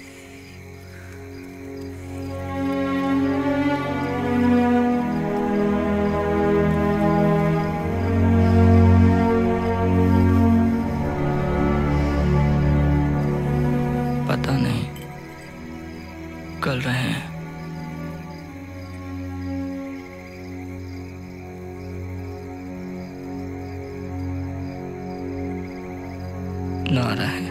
पता नहीं कल रहे हैं। ना रहे।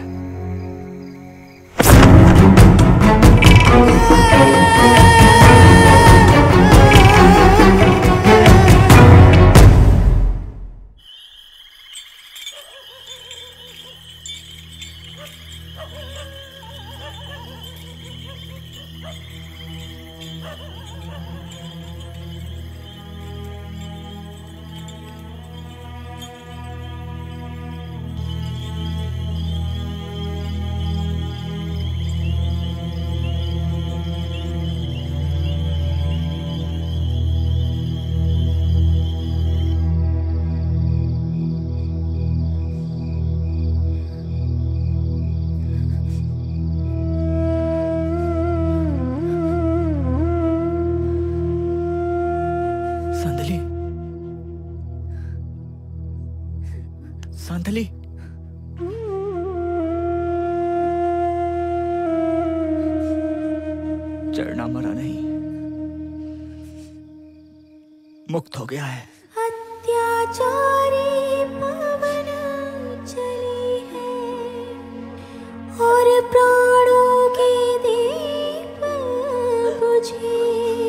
मुक्त हो गया है। अत्याचारी पवन चली है और प्राणों के दीप बुझे,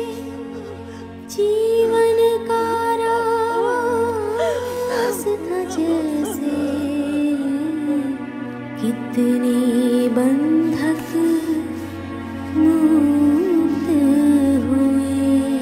जीवन का रास था जैसे कितने बंधक मुक्त हुए।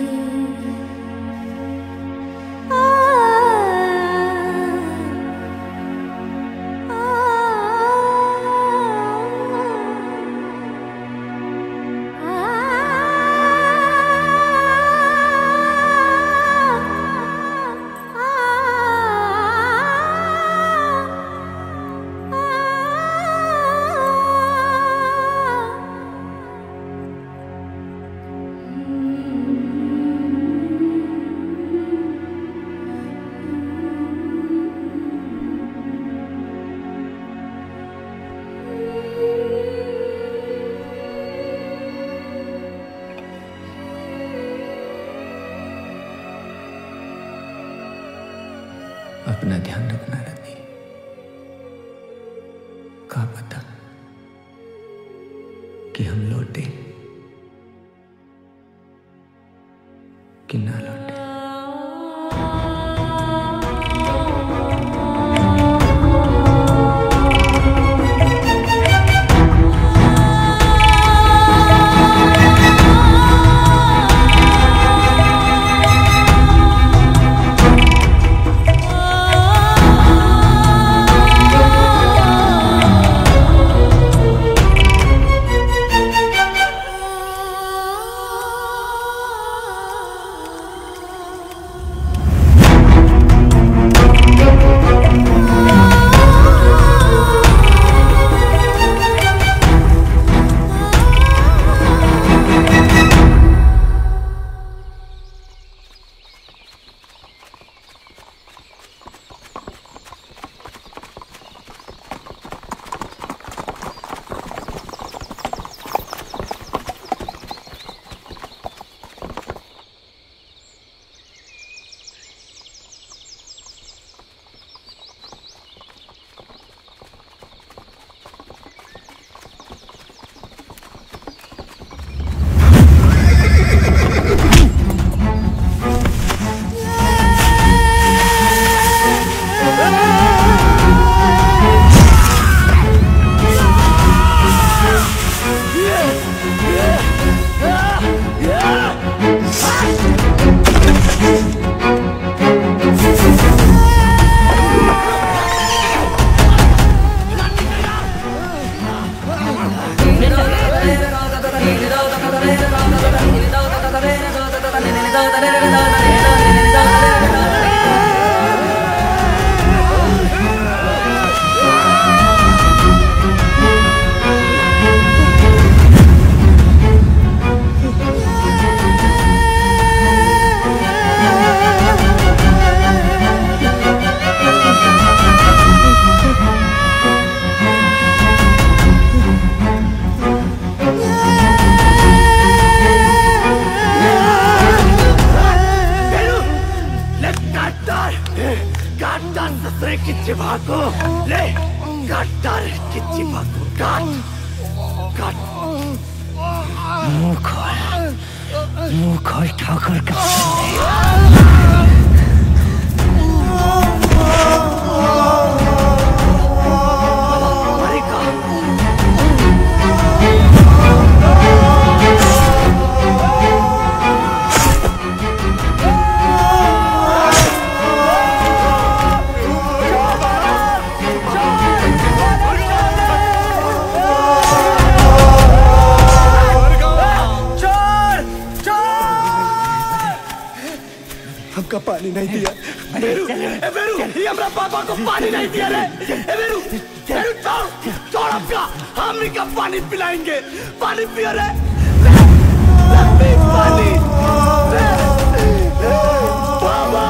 अपना ध्यान रखना रवि। का पता कि हम लौटे कि ना लौटे। पानी नहीं दिया बेरू, बेरू, ये हमरा पापा को पानी नहीं दिया रे। बेरू, बेरू छोड़, छोड़ अब का, हम इनका पानी पिलाएंगे। पानी पियो रे, पानी, बाबा।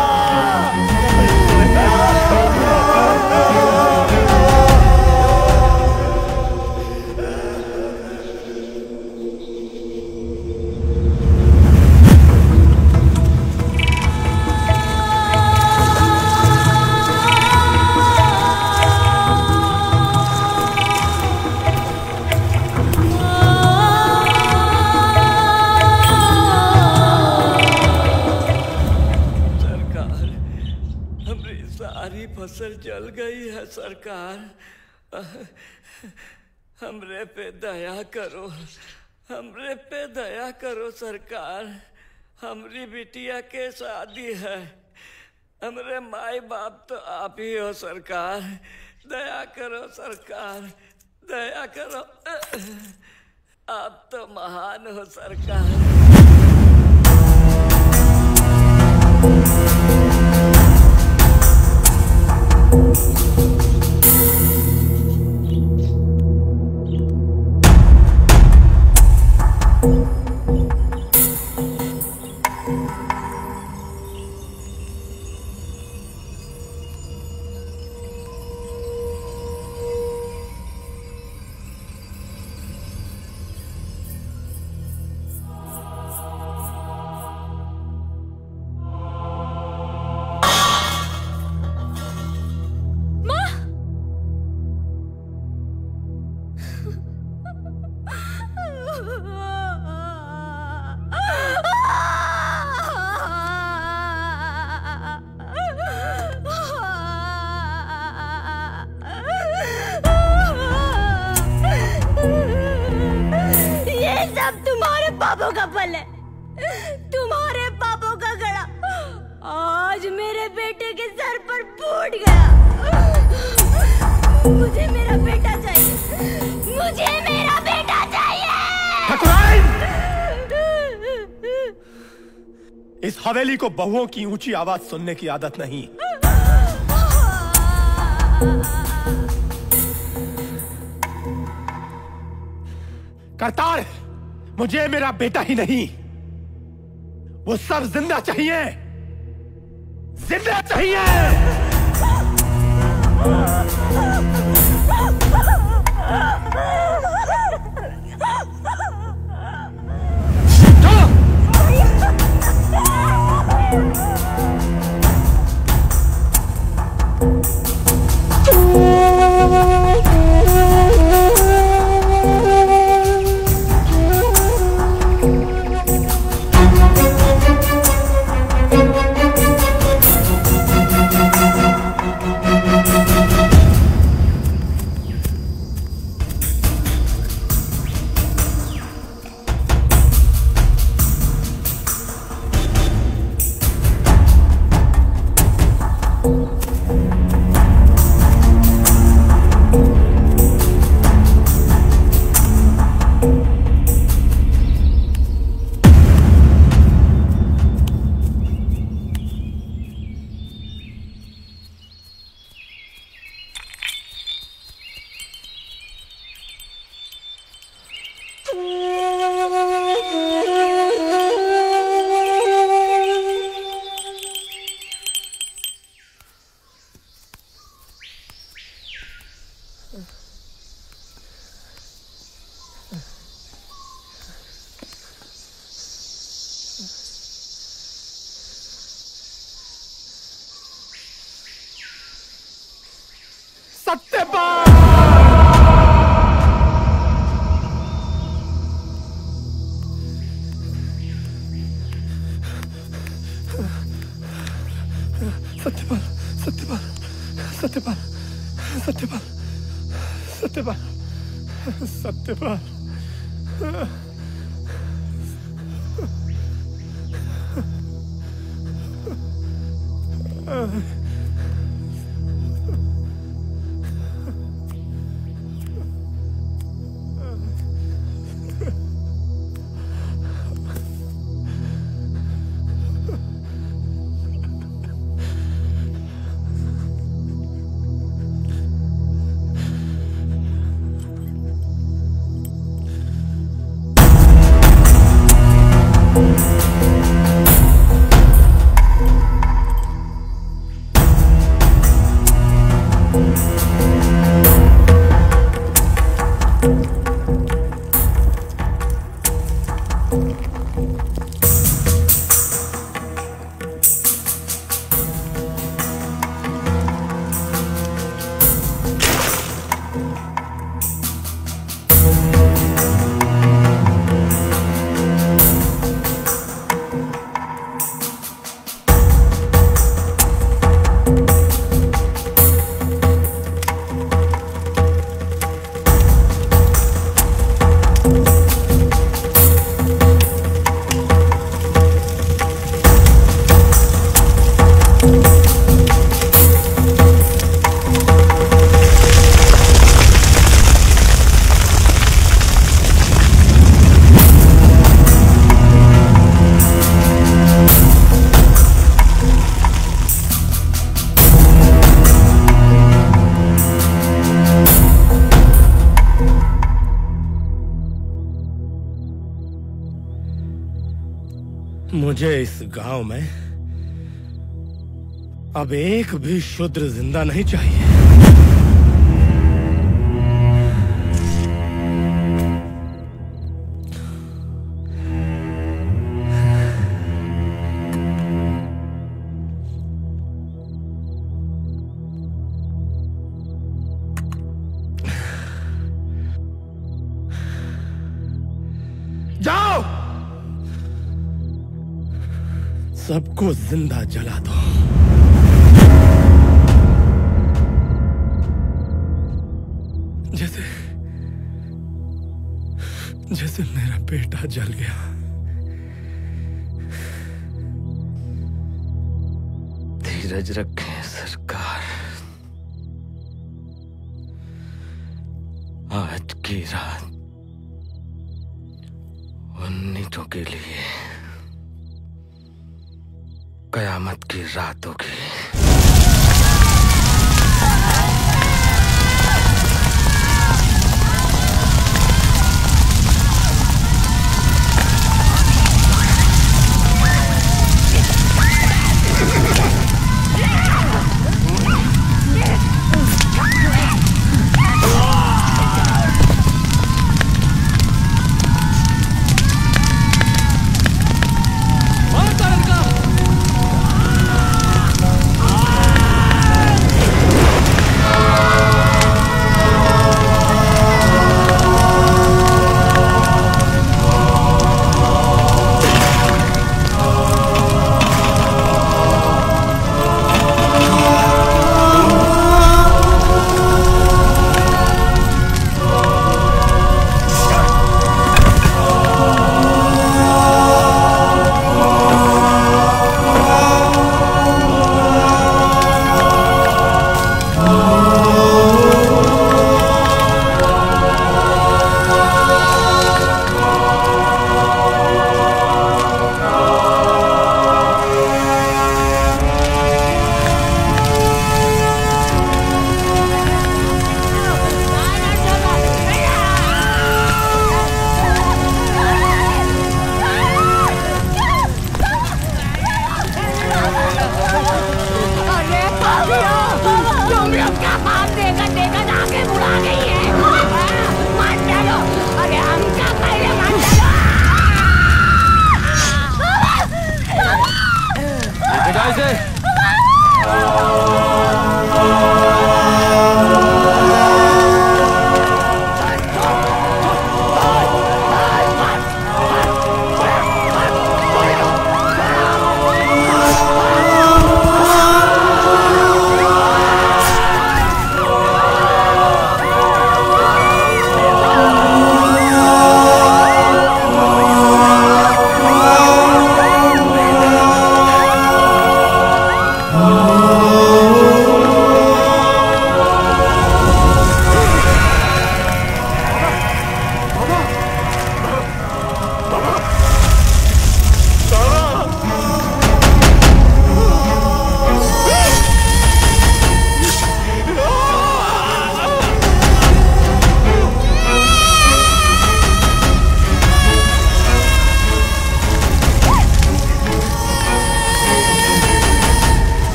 फसल जल गई है सरकार। हमरे पे दया करो, हमरे पे दया करो सरकार। हमरी बिटिया के शादी है, हमरे माई बाप तो आप ही हो सरकार। दया करो सरकार, दया करो। आप तो महान हो सरकार। पापों का फल है, तुम्हारे पापों का घड़ा आज मेरे बेटे के सर पर फूट गया। मुझे मेरा बेटा चाहिए, मुझे मेरा बेटा चाहिए। इस हवेली को बहुओं की ऊंची आवाज सुनने की आदत नहीं। करतार, मुझे मेरा बेटा ही नहीं, वो सब जिंदा चाहिए, जिंदा चाहिए। मुझे इस गांव में अब एक भी शूद्र जिंदा नहीं चाहिए। जाओ, सबको जिंदा जला दो। जैसे मेरा बेटा जल गया। धीरज रखें सरकार, आज की रात उन नीचों के लिए कयामत की रात होगी।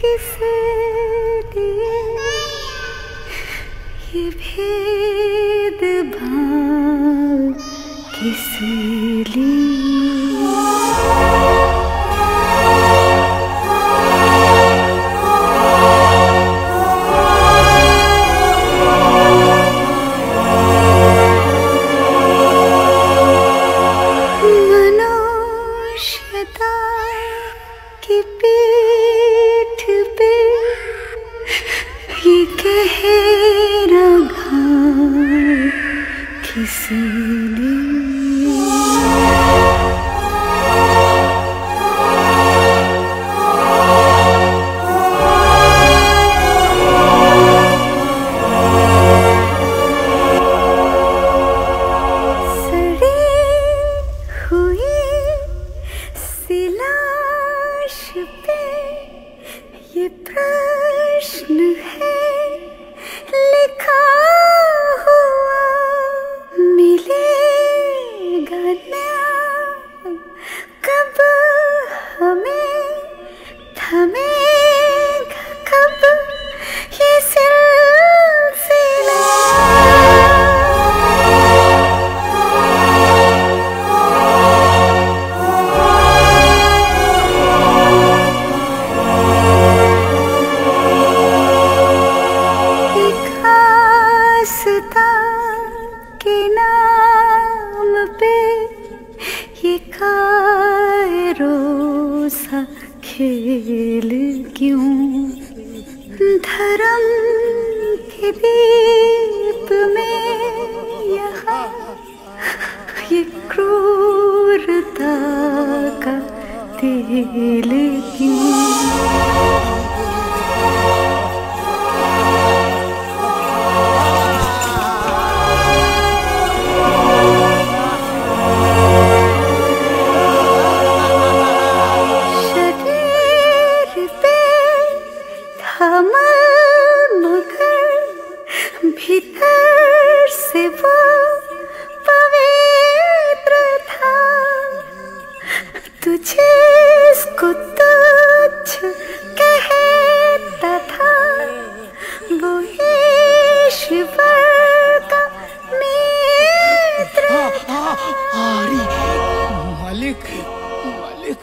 किस लिए ये भेदभाव किस मनुष्यता की पीठ पे ये गहरा घाव किस लिए खेल क्यों धर्म के दीप में यहाँ ये क्रूरता का तेल क्यों भीतर से वो पवित्र था तुझे इसको तुच्छ कहता था वो ईश्वर का मित्र मालिक मालिक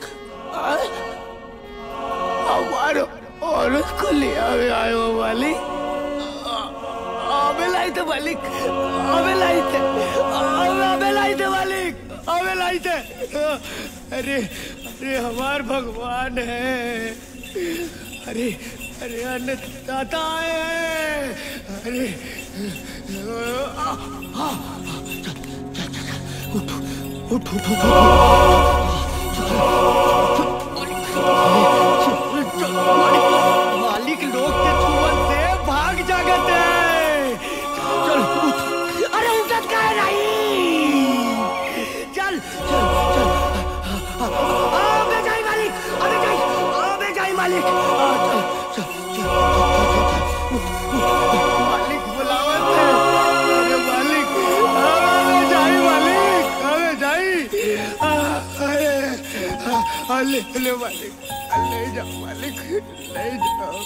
हमारे औरत को ले आए हो मालिक अबे लाइट मालिक अबे लाइट मालिक अबे लाइट अरे अरे हमार भगवान है अरे अरे अन्नदाता है अरे उठ उठ उठ उठ मालिक लोग के छुअन से भाग जागत है चल उठ अरे उठत का है नहीं चल चल चल अबे जाई मालिक चल चल चल मालिक बुलावत है अरे मालिक अबे जाई मालिक अबे जाई अरे ले मालिक ले जाओ मालिक ले जाओ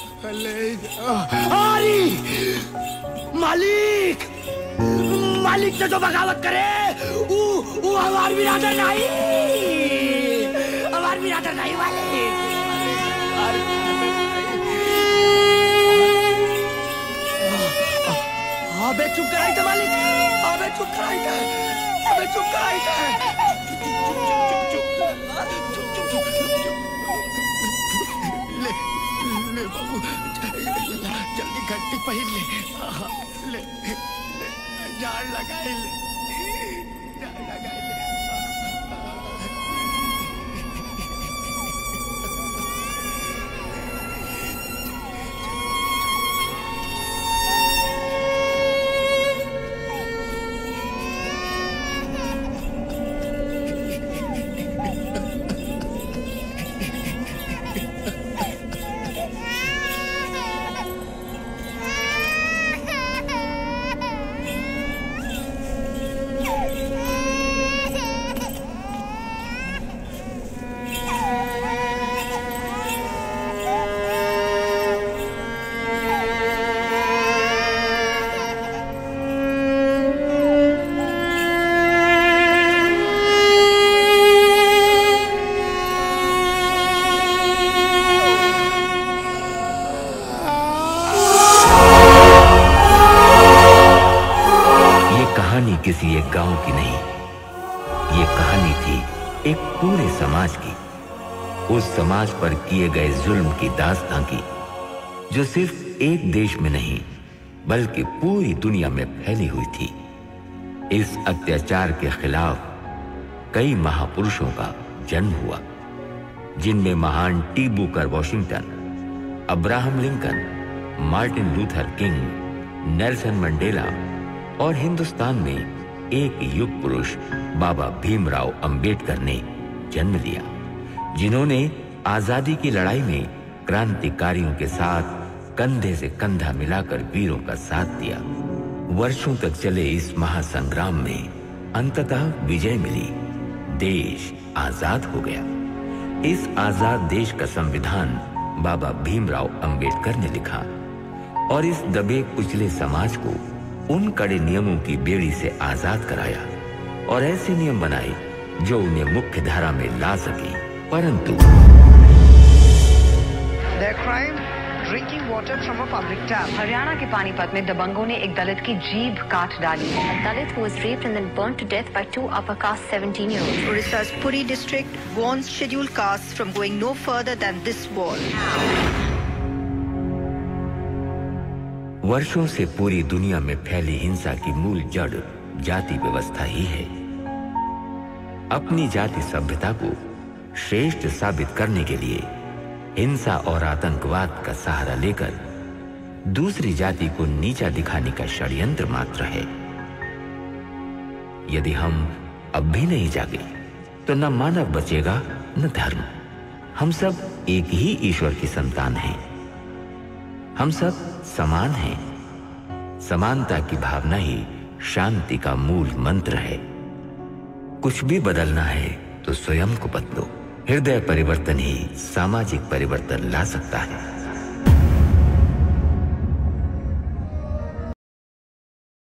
अरे मालिक मालिक से जो बगावत करे वो हमार बिरादर नहीं हमार बिरादर नहीं मालिक अबे चुप कराई था मालिक अबे चुप कराई था ले बाबू जल्दी घंटी पहन ले झाड़ लगाए ले गांव की नहीं, ये कहानी थी एक पूरे समाज की, उस समाज पर किए गए जुल्म की दास्तां की, जो सिर्फ एक देश में नहीं बल्कि पूरी दुनिया में फैली हुई थी। इस अत्याचार के खिलाफ कई महापुरुषों का जन्म हुआ, जिनमें महान T Booker Washington, Abraham Lincoln, Martin Luther King, Nelson Mandela और हिंदुस्तान में एक युग पुरुष बाबा भीमराव अंबेडकर ने जन्म लिया, जिन्होंने आजादी की लड़ाई में क्रांतिकारियों के साथ कंधे से कंधा मिलाकर वीरों का साथ दिया। वर्षों तक चले इस महासंग्राम में अंततः विजय मिली, देश आजाद हो गया। इस आजाद देश का संविधान बाबा भीमराव अंबेडकर ने लिखा और इस दबे कुचले समाज को उन कड़े नियमों की बेड़ी से आजाद कराया और ऐसे नियम बनाए जो उन्हें मुख्य धारा में ला सके। परंतु Their crime, drinking water from a public tap. Haryana के पानीपत में दबंगों ने एक दलित की जीभ काट डाली है। A Dalit who was raped and then burnt to death by two upper caste 17-year-olds. Odisha's Puri district warns scheduled castes from going no further than this wall. वर्षों से पूरी दुनिया में फैली हिंसा की मूल जड़ जाति व्यवस्था ही है। अपनी जाति सभ्यता को श्रेष्ठ साबित करने के लिए हिंसा और आतंकवाद का सहारा लेकर दूसरी जाति को नीचा दिखाने का षड्यंत्र मात्र है। यदि हम अब भी नहीं जागे तो न मानव बचेगा न धर्म। हम सब एक ही ईश्वर की संतान हैं। हम सब समान हैं। समानता की भावना ही शांति का मूल मंत्र है। कुछ भी बदलना है तो स्वयं को बदलो। हृदय परिवर्तन ही सामाजिक परिवर्तन ला सकता है।